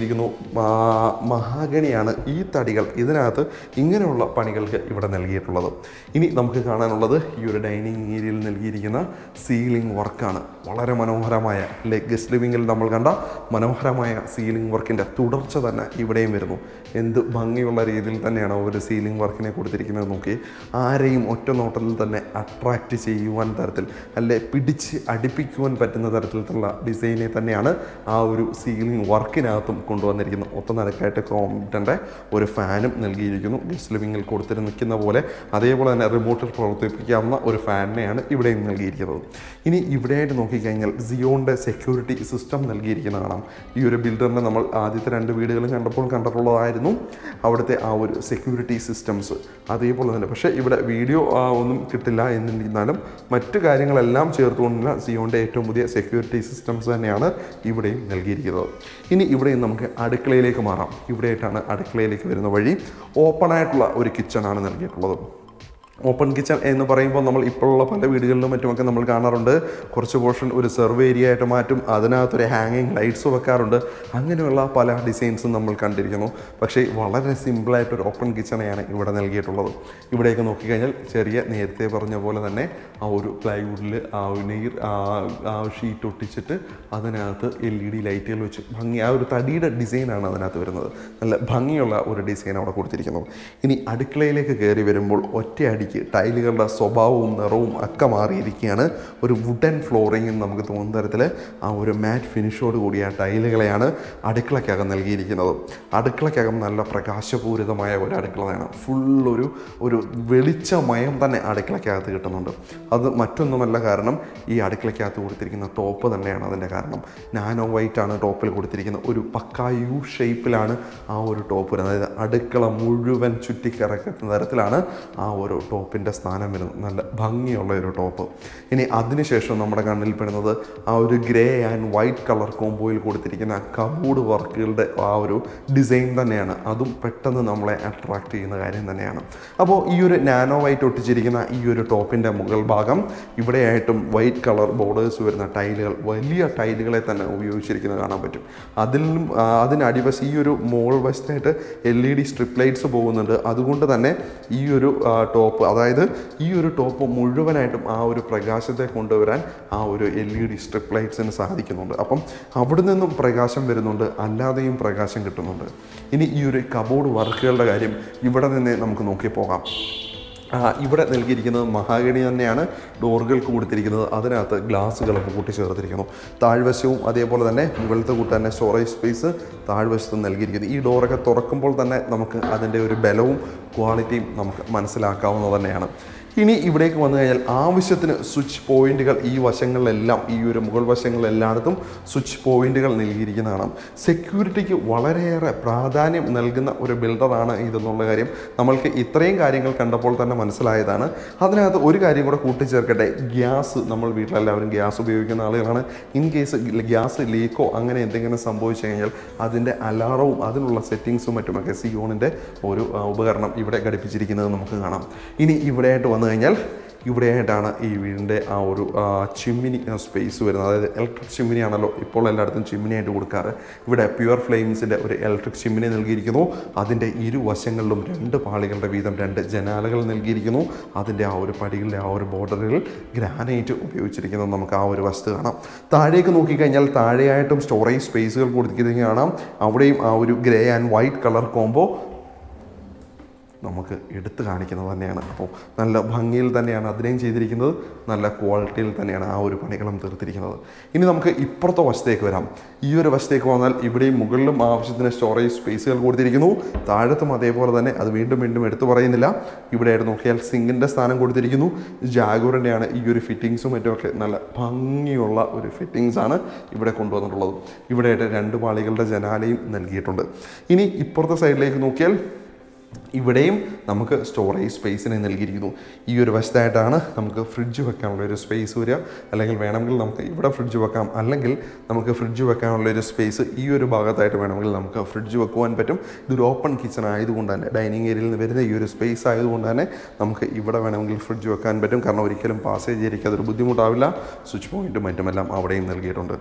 A: മഹാഗണിയാണ് ഈ തടികൾ. ഇതിനകത്ത് ഇങ്ങനെയുള്ള പണികൾക്ക് ഇവിടെ നൽകിയിട്ടുള്ളത്. ഇനി നമുക്ക് കാണാനുള്ളത് ഈ ഒരു ഡൈനിങ് ഏരിയയിൽ നൽകിയിരിക്കുന്ന സീലിംഗ് വർക്കാണ്. വളരെ മനോഹരമായ ഗസ്റ്റ് ലിവിങ്ങിൽ നമ്മൾ കണ്ട മനോഹരമായ സീലിംഗ് വർക്കിൻ്റെ തുടർച്ച തന്നെ ഇവിടെയും വരുന്നു. എന്ത് ഭംഗിയുള്ള രീതിയിൽ തന്നെയാണ് ഒരു സീലിംഗ് വർക്കിനെ കൊടുത്തിരിക്കുന്നത് നോക്കി. ആരെയും ഒറ്റ നോട്ടത്തിൽ തന്നെ അട്രാക്റ്റ് ചെയ്യുവാൻ തരത്തിൽ, അല്ലെ പിടിച്ച് അടുപ്പിക്കുവാൻ പറ്റുന്ന തരത്തിലുള്ള ഡിസൈനെ തന്നെയാണ് ആ ഒരു സീലിംഗ് വർക്കിനകത്തും കൊണ്ടുവന്നിരിക്കുന്നു. ഒത്ത നടുക്കായിട്ട് ക്രോംപ്റ്റൻ്റെ ഒരു ഫാനും നൽകിയിരിക്കുന്നു. ഗസ്റ്റ് ലിവിങ്ങിൽ കൊടുത്തിട്ട് നിൽക്കുന്ന പോലെ അതേപോലെ തന്നെ റിമോട്ടിൽ പ്രവർത്തിപ്പിക്കാവുന്ന ഒരു ഫാനിനെയാണ് ഇവിടെയും നൽകിയിരിക്കുന്നത്. ഇനി ഇവിടെയായിട്ട് നോക്കിക്കഴിഞ്ഞാൽ സിയോണിൻ്റെ സെക്യൂരിറ്റി സിസ്റ്റം നൽകിയിരിക്കുന്ന കാണാം. ഈ ഒരു ബിൽഡറിനെ നമ്മൾ ആദ്യത്തെ രണ്ട് വീടുകളും കണ്ടപ്പോൾ കണ്ടിട്ടുള്ളതായിരുന്നു അവിടുത്തെ ആ ഒരു സെക്യൂരിറ്റി സിസ്റ്റംസ്. അതേപോലെ തന്നെ പക്ഷേ ഇവിടെ വീഡിയോ ഒന്നും കിട്ടില്ല എന്നിരുന്നാലും മറ്റു കാര്യങ്ങളെല്ലാം ചേർത്തുകൊണ്ടുള്ള സിയോണിൻ്റെ ഏറ്റവും പുതിയ സെക്യൂരിറ്റി സിസ്റ്റംസ് തന്നെയാണ് ഇവിടെയും നൽകിയിരിക്കുന്നത്. ഇനി ഇവിടെയും നമുക്ക് അടുക്കളയിലേക്ക് മാറാം. ഇവിടെയായിട്ടാണ് അടുക്കളയിലേക്ക് വരുന്ന വഴി. ഓപ്പണായിട്ടുള്ള ഒരു കിച്ചണാണ് നൽകിയിട്ടുള്ളത്. ഓപ്പൺ കിച്ചൺ എന്ന് പറയുമ്പോൾ നമ്മൾ ഇപ്പോഴുള്ള പല വീടുകളിലും മറ്റുമൊക്കെ നമ്മൾ കാണാറുണ്ട്. കുറച്ച് പോർഷൻ ഒരു സെർവ് ഏരിയ ആയിട്ട് മാറ്റും, അതിനകത്തൊരു ഹാങ്ങിങ് ലൈറ്റ്സ് വെക്കാറുണ്ട്. അങ്ങനെയുള്ള പല ഡിസൈൻസും നമ്മൾ കണ്ടിരിക്കുന്നു. പക്ഷേ വളരെ സിമ്പിളായിട്ടൊരു ഓപ്പൺ കിച്ചണെയാണ് ഇവിടെ നൽകിയിട്ടുള്ളത്. ഇവിടെയൊക്കെ നോക്കിക്കഴിഞ്ഞാൽ ചെറിയ നേരത്തെ പറഞ്ഞ പോലെ തന്നെ ആ ഒരു പ്ലൈവുഡിൽ ആ നെയർ ആ ഷീറ്റ് ഒട്ടിച്ചിട്ട് അതിനകത്ത് എൽ ഇ ഡി ലൈറ്റുകൾ വെച്ച് ഭംഗി ആ ഒരു തടിയുടെ ഡിസൈനാണ് അതിനകത്ത് വരുന്നത്. നല്ല ഭംഗിയുള്ള ഒരു ഡിസൈൻ അവിടെ കൊടുത്തിരിക്കുന്നത്. ഇനി അടുക്കളയിലേക്ക് കയറി വരുമ്പോൾ ഒറ്റയടിക്ക് ടൈലുകളുടെ സ്വഭാവവും നിറവും ഒക്കെ മാറിയിരിക്കുകയാണ്. ഒരു വുഡൻ ഫ്ലോറിംഗ് നമുക്ക് തോന്നുന്ന തരത്തിൽ ആ ഒരു മാറ്റ് ഫിനിഷോട് കൂടിയ ടൈലുകളെയാണ് അടുക്കളയ്ക്കകം നൽകിയിരിക്കുന്നത്. അടുക്കളയ്ക്കകം നല്ല പ്രകാശപൂരിതമായ ഒരു അടുക്കളയാണ്. ഫുള്ളൊരു ഒരു വെളിച്ചമയം തന്നെ അടുക്കളയ്ക്കകത്ത് കിട്ടുന്നുണ്ട്. അത് മറ്റൊന്നുമല്ല, കാരണം ഈ അടുക്കളയ്ക്കകത്ത് കൊടുത്തിരിക്കുന്ന ടോപ്പ് തന്നെയാണ് അതിൻ്റെ കാരണം. നാനോ വൈറ്റ് ആണ് ടോപ്പിൽ കൊടുത്തിരിക്കുന്നത്. ഒരു പക്കാ യു ഷേപ്പിലാണ് ആ ഒരു ടോപ്പ് വരുന്നത്. അതായത് അടുക്കള മുഴുവൻ ചുറ്റിക്കറക്കുന്ന തരത്തിലാണ് ആ ഒരു ടോപ്പിൻ്റെ സ്ഥാനം വരുന്നത്. നല്ല ഭംഗിയുള്ള ഒരു ടോപ്പ്. ഇനി അതിനുശേഷം നമ്മുടെ കണ്ണിൽ പെടുന്നത് ആ ഒരു ഗ്രേ ആൻഡ് വൈറ്റ് കളർ കോംബോയിൽ കൊടുത്തിരിക്കുന്ന കബോർഡ് വർക്കുകളുടെ ആ ഒരു ഡിസൈൻ തന്നെയാണ്. അതും പെട്ടെന്ന് നമ്മളെ അട്രാക്റ്റ് ചെയ്യുന്ന കാര്യം തന്നെയാണ്. അപ്പോൾ ഈ ഒരു നാനോ വൈറ്റ് ഒട്ടിച്ചിരിക്കുന്ന ഈ ഒരു ടോപ്പിൻ്റെ മുകൾ ഭാഗം ഇവിടെയായിട്ടും വൈറ്റ് കളർ ബോർഡേഴ്സ് വരുന്ന ടൈലുകൾ, വലിയ ടൈലുകളെ തന്നെ ഉപയോഗിച്ചിരിക്കുന്നത് കാണാൻ പറ്റും. അതിലും അതിനടിവശം ഈ ഒരു മോൾ വശത്തായിട്ട് L E D strip lights പോകുന്നുണ്ട്. അതുകൊണ്ട് തന്നെ ഈ ഒരു ടോപ്പ് അതായത് ഈ ഒരു ടോപ്പ് മുഴുവനായിട്ടും ആ ഒരു പ്രകാശത്തെ കൊണ്ടുവരാൻ ആ ഒരു എൽ ഇ ഡി സ്ട്രിപ്പ് ലൈറ്റ്സിന് സാധിക്കുന്നുണ്ട്. അപ്പം അവിടെ നിന്നും പ്രകാശം വരുന്നുണ്ട്, അല്ലാതെയും പ്രകാശം കിട്ടുന്നുണ്ട്. ഇനി ഈ ഒരു കബോർഡ് വർക്കുകളുടെ കാര്യം ഇവിടെ നിന്ന് നമുക്ക് നോക്കി പോകാം. ഇവിടെ നൽകിയിരിക്കുന്നത് മഹാഗണി തന്നെയാണ് ഡോറുകൾക്ക് കൊടുത്തിരിക്കുന്നത്. അതിനകത്ത് ഗ്ലാസ്സുകളൊക്കെ കൂട്ടിച്ചേർത്തിരിക്കുന്നു. താഴ്വശവും അതേപോലെ തന്നെ മുകളിലത്തെ കൂട്ട് തന്നെ സ്റ്റോറേജ് സ്പേസ് താഴ്വശത്തും നൽകിയിരിക്കുന്നു. ഈ ഡോറൊക്കെ തുറക്കുമ്പോൾ തന്നെ നമുക്ക് അതിൻ്റെ ഒരു ബലവും ക്വാളിറ്റിയും നമുക്ക് മനസ്സിലാക്കാവുന്നത് തന്നെയാണ്. ഇനി ഇവിടേക്ക് വന്നു കഴിഞ്ഞാൽ ആവശ്യത്തിന് സ്വിച്ച് പോയിന്റുകൾ ഈ വശങ്ങളിലെല്ലാം, ഈ ഒരു മുകൾ വശങ്ങളിലെല്ലായിടത്തും സ്വിച്ച് പോയിന്റുകൾ നൽകിയിരിക്കുന്നതാണ്. സെക്യൂരിറ്റിക്ക് വളരെയേറെ പ്രാധാന്യം നൽകുന്ന ഒരു ബിൽഡറാണ് ഇതെന്നുള്ള കാര്യം നമ്മൾക്ക് ഇത്രയും കാര്യങ്ങൾ കണ്ടപ്പോൾ തന്നെ മനസ്സിലായതാണ്. അതിനകത്ത് ഒരു കാര്യം കൂടെ കൂട്ടിച്ചേർക്കട്ടെ. ഗ്യാസ്, നമ്മൾ വീട്ടിലെല്ലാവരും ഗ്യാസ് ഉപയോഗിക്കുന്ന ആളുകളാണ്. ഇൻ കേസ് ഗ്യാസ് ലീക്കോ അങ്ങനെ എന്തെങ്കിലും സംഭവിച്ചു കഴിഞ്ഞാൽ അതിൻ്റെ അലാറവും അതിനുള്ള സെറ്റിങ്സും മറ്റുമൊക്കെ സിയോണിൻ്റെ ഒരു ഉപകരണം ഇവിടെ ഘടിപ്പിച്ചിരിക്കുന്നത് നമുക്ക് കാണാം. ഇനി ഇവിടെയായിട്ട് വന്നു കഴിഞ്ഞാൽ ഇവിടെയായിട്ടാണ് ഈ വീടിൻ്റെ ആ ഒരു ചിമ്മിനി സ്പേസ് വരുന്നത്. അതായത് ഇലക്ട്രിക് ചിമ്മിനി ആണല്ലോ ഇപ്പോൾ എല്ലായിടത്തും ചിമ്മിനി ആയിട്ട് കൊടുക്കാറ്. ഇവിടെ പ്യുവർ ഫ്ലെയിംസിൻ്റെ ഒരു ഇലക്ട്രിക് ചിമ്മിനി നൽകിയിരിക്കുന്നു. അതിൻ്റെ ഇരുവശങ്ങളിലും രണ്ട് പാളികളുടെ വീതം രണ്ട് ജനാലകൾ നൽകിയിരിക്കുന്നു. അതിൻ്റെ ആ ഒരു പടികളുടെ ആ ഒരു ബോർഡറുകൾ ഗ്രാനൈറ്റ് ഉപയോഗിച്ചിരിക്കുന്നത് നമുക്ക് ആ ഒരു വസ്തു കാണാം. താഴേക്ക് നോക്കിക്കഴിഞ്ഞാൽ താഴെയായിട്ടും സ്റ്റോറേജ് സ്പേസുകൾ കൊടുത്തിരിക്കുന്നത് കാണാം. അവിടെയും ആ ഒരു grey and white colour combo നമുക്ക് എടുത്തു കാണിക്കുന്നത് തന്നെയാണ്. അപ്പോൾ നല്ല ഭംഗിയിൽ തന്നെയാണ് അതിനെയും ചെയ്തിരിക്കുന്നത്. നല്ല ക്വാളിറ്റിയിൽ തന്നെയാണ് ആ ഒരു പണികളും തീർത്തിരിക്കുന്നത്. ഇനി നമുക്ക് ഇപ്പുറത്തെ വശത്തേക്ക് വരാം. ഈ ഒരു വശത്തേക്ക് വന്നാൽ ഇവിടെയും മുകളിലും ആവശ്യത്തിന് സ്റ്റോറേജ് സ്പേസുകൾ കൊടുത്തിരിക്കുന്നു. താഴത്തും അതേപോലെ തന്നെ, അത് വീണ്ടും വീണ്ടും എടുത്തു പറയുന്നില്ല. ഇവിടെയായിട്ട് നോക്കിയാൽ സിങ്കിൻ്റെ സ്ഥാനം കൊടുത്തിരിക്കുന്നു. ജാഗോറിൻ്റെയാണ് ഈ ഒരു ഫിറ്റിങ്സും മറ്റുമൊക്കെ നല്ല ഭംഗിയുള്ള ഒരു ഫിറ്റിങ്സാണ് ഇവിടെ കൊണ്ടുവന്നിട്ടുള്ളത്. ഇവിടെയായിട്ട് രണ്ട് പാളികളുടെ ജനാലയും നൽകിയിട്ടുണ്ട്. ഇനി ഇപ്പുറത്തെ സൈഡിലേക്ക് നോക്കിയാൽ ഇവിടെയും നമുക്ക് സ്റ്റോറേജ് സ്പേസിനെ നൽകിയിരിക്കുന്നു. ഈ ഒരു വശത്തായിട്ടാണ് നമുക്ക് ഫ്രിഡ്ജ് വെക്കാനുള്ള ഒരു സ്പേസ് വരിക. അല്ലെങ്കിൽ വേണമെങ്കിൽ നമുക്ക് ഇവിടെ ഫ്രിഡ്ജ് വെക്കാം, അല്ലെങ്കിൽ നമുക്ക് ഫ്രിഡ്ജ് വെക്കാനുള്ള ഒരു സ്പേസ് ഈ ഒരു ഭാഗത്തായിട്ട് വേണമെങ്കിൽ നമുക്ക് ഫ്രിഡ്ജ് വെക്കുവാൻ പറ്റും. ഇതൊരു ഓപ്പൺ കിച്ചൺ ആയതുകൊണ്ട് തന്നെ, ഡൈനിങ് ഏരിയയിൽ നിന്ന് വരുന്ന ഈ ഒരു സ്പേസ് ആയതുകൊണ്ട് തന്നെ നമുക്ക് ഇവിടെ വേണമെങ്കിൽ ഫ്രിഡ്ജ് വെക്കാൻ പറ്റും. കാരണം ഒരിക്കലും പാസേജ് ഏരിയയ്ക്ക് അതൊരു ബുദ്ധിമുട്ടാവില്ല. സ്വിച്ച് പോയിൻറ്റും മറ്റുമെല്ലാം അവിടെയും നൽകിയിട്ടുണ്ട്.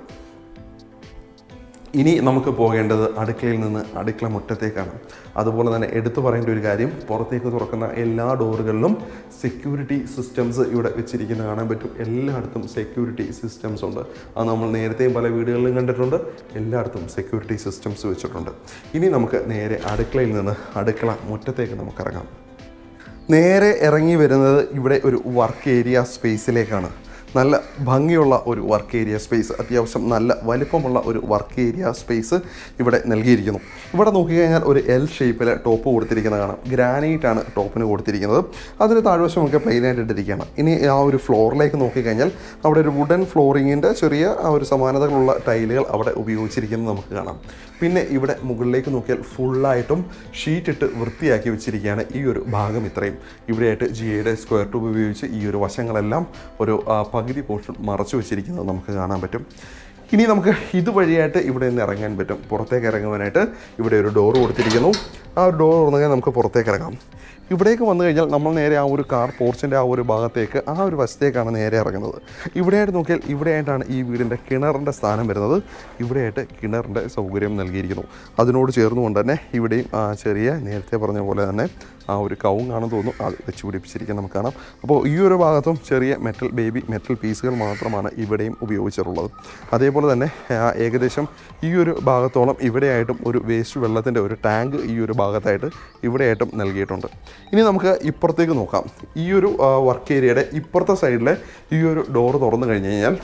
A: ഇനി നമുക്ക് പോകേണ്ടത് അടുക്കളയിൽ നിന്ന് അടുക്കള മുറ്റത്തേക്കാണ്. അതുപോലെ തന്നെ എടുത്തു പറയേണ്ട ഒരു കാര്യം, പുറത്തേക്ക് തുറക്കുന്ന എല്ലാ ഡോറുകളിലും സെക്യൂരിറ്റി സിസ്റ്റംസ് ഇവിടെ വെച്ചിരിക്കുന്നത് കാണാൻ പറ്റും. എല്ലായിടത്തും സെക്യൂരിറ്റി സിസ്റ്റംസ് ഉണ്ട്. അത് നമ്മൾ നേരത്തെയും പല വീടുകളിലും കണ്ടിട്ടുണ്ട്. എല്ലായിടത്തും സെക്യൂരിറ്റി സിസ്റ്റംസ് വെച്ചിട്ടുണ്ട്. ഇനി നമുക്ക് നേരെ അടുക്കളയിൽ നിന്ന് അടുക്കള മുറ്റത്തേക്ക് നമുക്കിറങ്ങാം. നേരെ ഇറങ്ങി വരുന്നത് ഇവിടെ ഒരു വർക്ക് ഏരിയ സ്പേസിലേക്കാണ്. നല്ല ഭംഗിയുള്ള ഒരു വർക്ക് ഏരിയ സ്പേസ്, അത്യാവശ്യം നല്ല വലിപ്പമുള്ള ഒരു വർക്ക് ഏരിയ സ്പേസ് ഇവിടെ നൽകിയിരിക്കുന്നു. ഇവിടെ നോക്കിക്കഴിഞ്ഞാൽ ഒരു എൽ ഷേപ്പിൽ ടോപ്പ് കൊടുത്തിരിക്കുന്നത് കാണാം. ഗ്രാനൈറ്റ് ആണ് ടോപ്പിന് കൊടുത്തിരിക്കുന്നത്. അതിന് താഴ്വശമൊക്കെ പ്ലെയിനായിട്ട് ഇട്ടിരിക്കുകയാണ്. ഇനി ആ ഒരു ഫ്ലോറിലേക്ക് നോക്കിക്കഴിഞ്ഞാൽ അവിടെ ഒരു വുഡൻ ഫ്ലോറിങ്ങിൻ്റെ ചെറിയ ആ ഒരു സമാനതകളുള്ള ടൈലുകൾ അവിടെ ഉപയോഗിച്ചിരിക്കുന്നത് നമുക്ക് കാണാം. പിന്നെ ഇവിടെ മുകളിലേക്ക് നോക്കിയാൽ ഫുള്ളായിട്ടും ഷീറ്റ് ഇട്ട് വൃത്തിയാക്കി വെച്ചിരിക്കുകയാണ് ഈ ഒരു ഭാഗം. ഇത്രയും ഇവിടെയായിട്ട് ജി എയുടെ സ്ക്വയർ ട്യൂബ് ഉപയോഗിച്ച് ഈ ഒരു വശങ്ങളെല്ലാം ഒരു പകുതി പോർഷൻ മറച്ചു വെച്ചിരിക്കുന്നത് നമുക്ക് കാണാൻ പറ്റും. ഇനി നമുക്ക് ഇതുവഴിയായിട്ട് ഇവിടെ നിന്ന് ഇറങ്ങാൻ പറ്റും. പുറത്തേക്ക് ഇറങ്ങുവാനായിട്ട് ഇവിടെ ഒരു ഡോർ കൊടുത്തിരിക്കുന്നു. ആ ഒരു ഡോർ തുറന്നു കഴിഞ്ഞാൽ നമുക്ക് പുറത്തേക്ക് ഇറങ്ങാം. ഇവിടേക്ക് വന്നു കഴിഞ്ഞാൽ നമ്മൾ നേരെ ആ ഒരു കാർ പോർച്ചിൻ്റെ ആ ഒരു ഭാഗത്തേക്ക് ആ ഒരു വശത്തേക്കാണ് നേരെ ഇറങ്ങുന്നത്. ഇവിടെയായിട്ട് നോക്കിയാൽ ഇവിടെയായിട്ടാണ് ഈ വീടിൻ്റെ കിണറിൻ്റെ സ്ഥാനം വരുന്നത്. ഇവിടെയായിട്ട് കിണറിൻ്റെ സൗകര്യം നൽകിയിരിക്കുന്നു. അതിനോട് ചേർന്നുകൊണ്ട് തന്നെ ഇവിടെയും ആ ചെറിയ നേരത്തെ പറഞ്ഞ പോലെ തന്നെ ആ ഒരു കവുങ്ങാണെന്ന് തോന്നുന്നു അത് വെച്ച് പിടിപ്പിച്ചിരിക്കാൻ നമുക്ക് കാണാം. അപ്പോൾ ഈ ഒരു ഭാഗത്തും ചെറിയ മെറ്റൽ ബേബി മെറ്റൽ പീസുകൾ മാത്രമാണ് ഇവിടെയും ഉപയോഗിച്ചിട്ടുള്ളത്. അതേപോലെ തന്നെ ഏകദേശം ഈ ഒരു ഭാഗത്തോളം ഇവിടെയായിട്ടും ഒരു വേസ്റ്റ് വെള്ളത്തിൻ്റെ ഒരു ടാങ്ക് ഈ ഒരു ഭാഗത്തായിട്ട് ഇവിടെയായിട്ടും നൽകിയിട്ടുണ്ട്. ഇനി നമുക്ക് ഇപ്പുറത്തേക്ക് നോക്കാം. ഈ ഒരു വർക്ക് ഏരിയയുടെ ഇപ്പുറത്തെ സൈഡിലെ ഈ ഒരു ഡോറ് തുറന്നു കഴിഞ്ഞ് കഴിഞ്ഞാൽ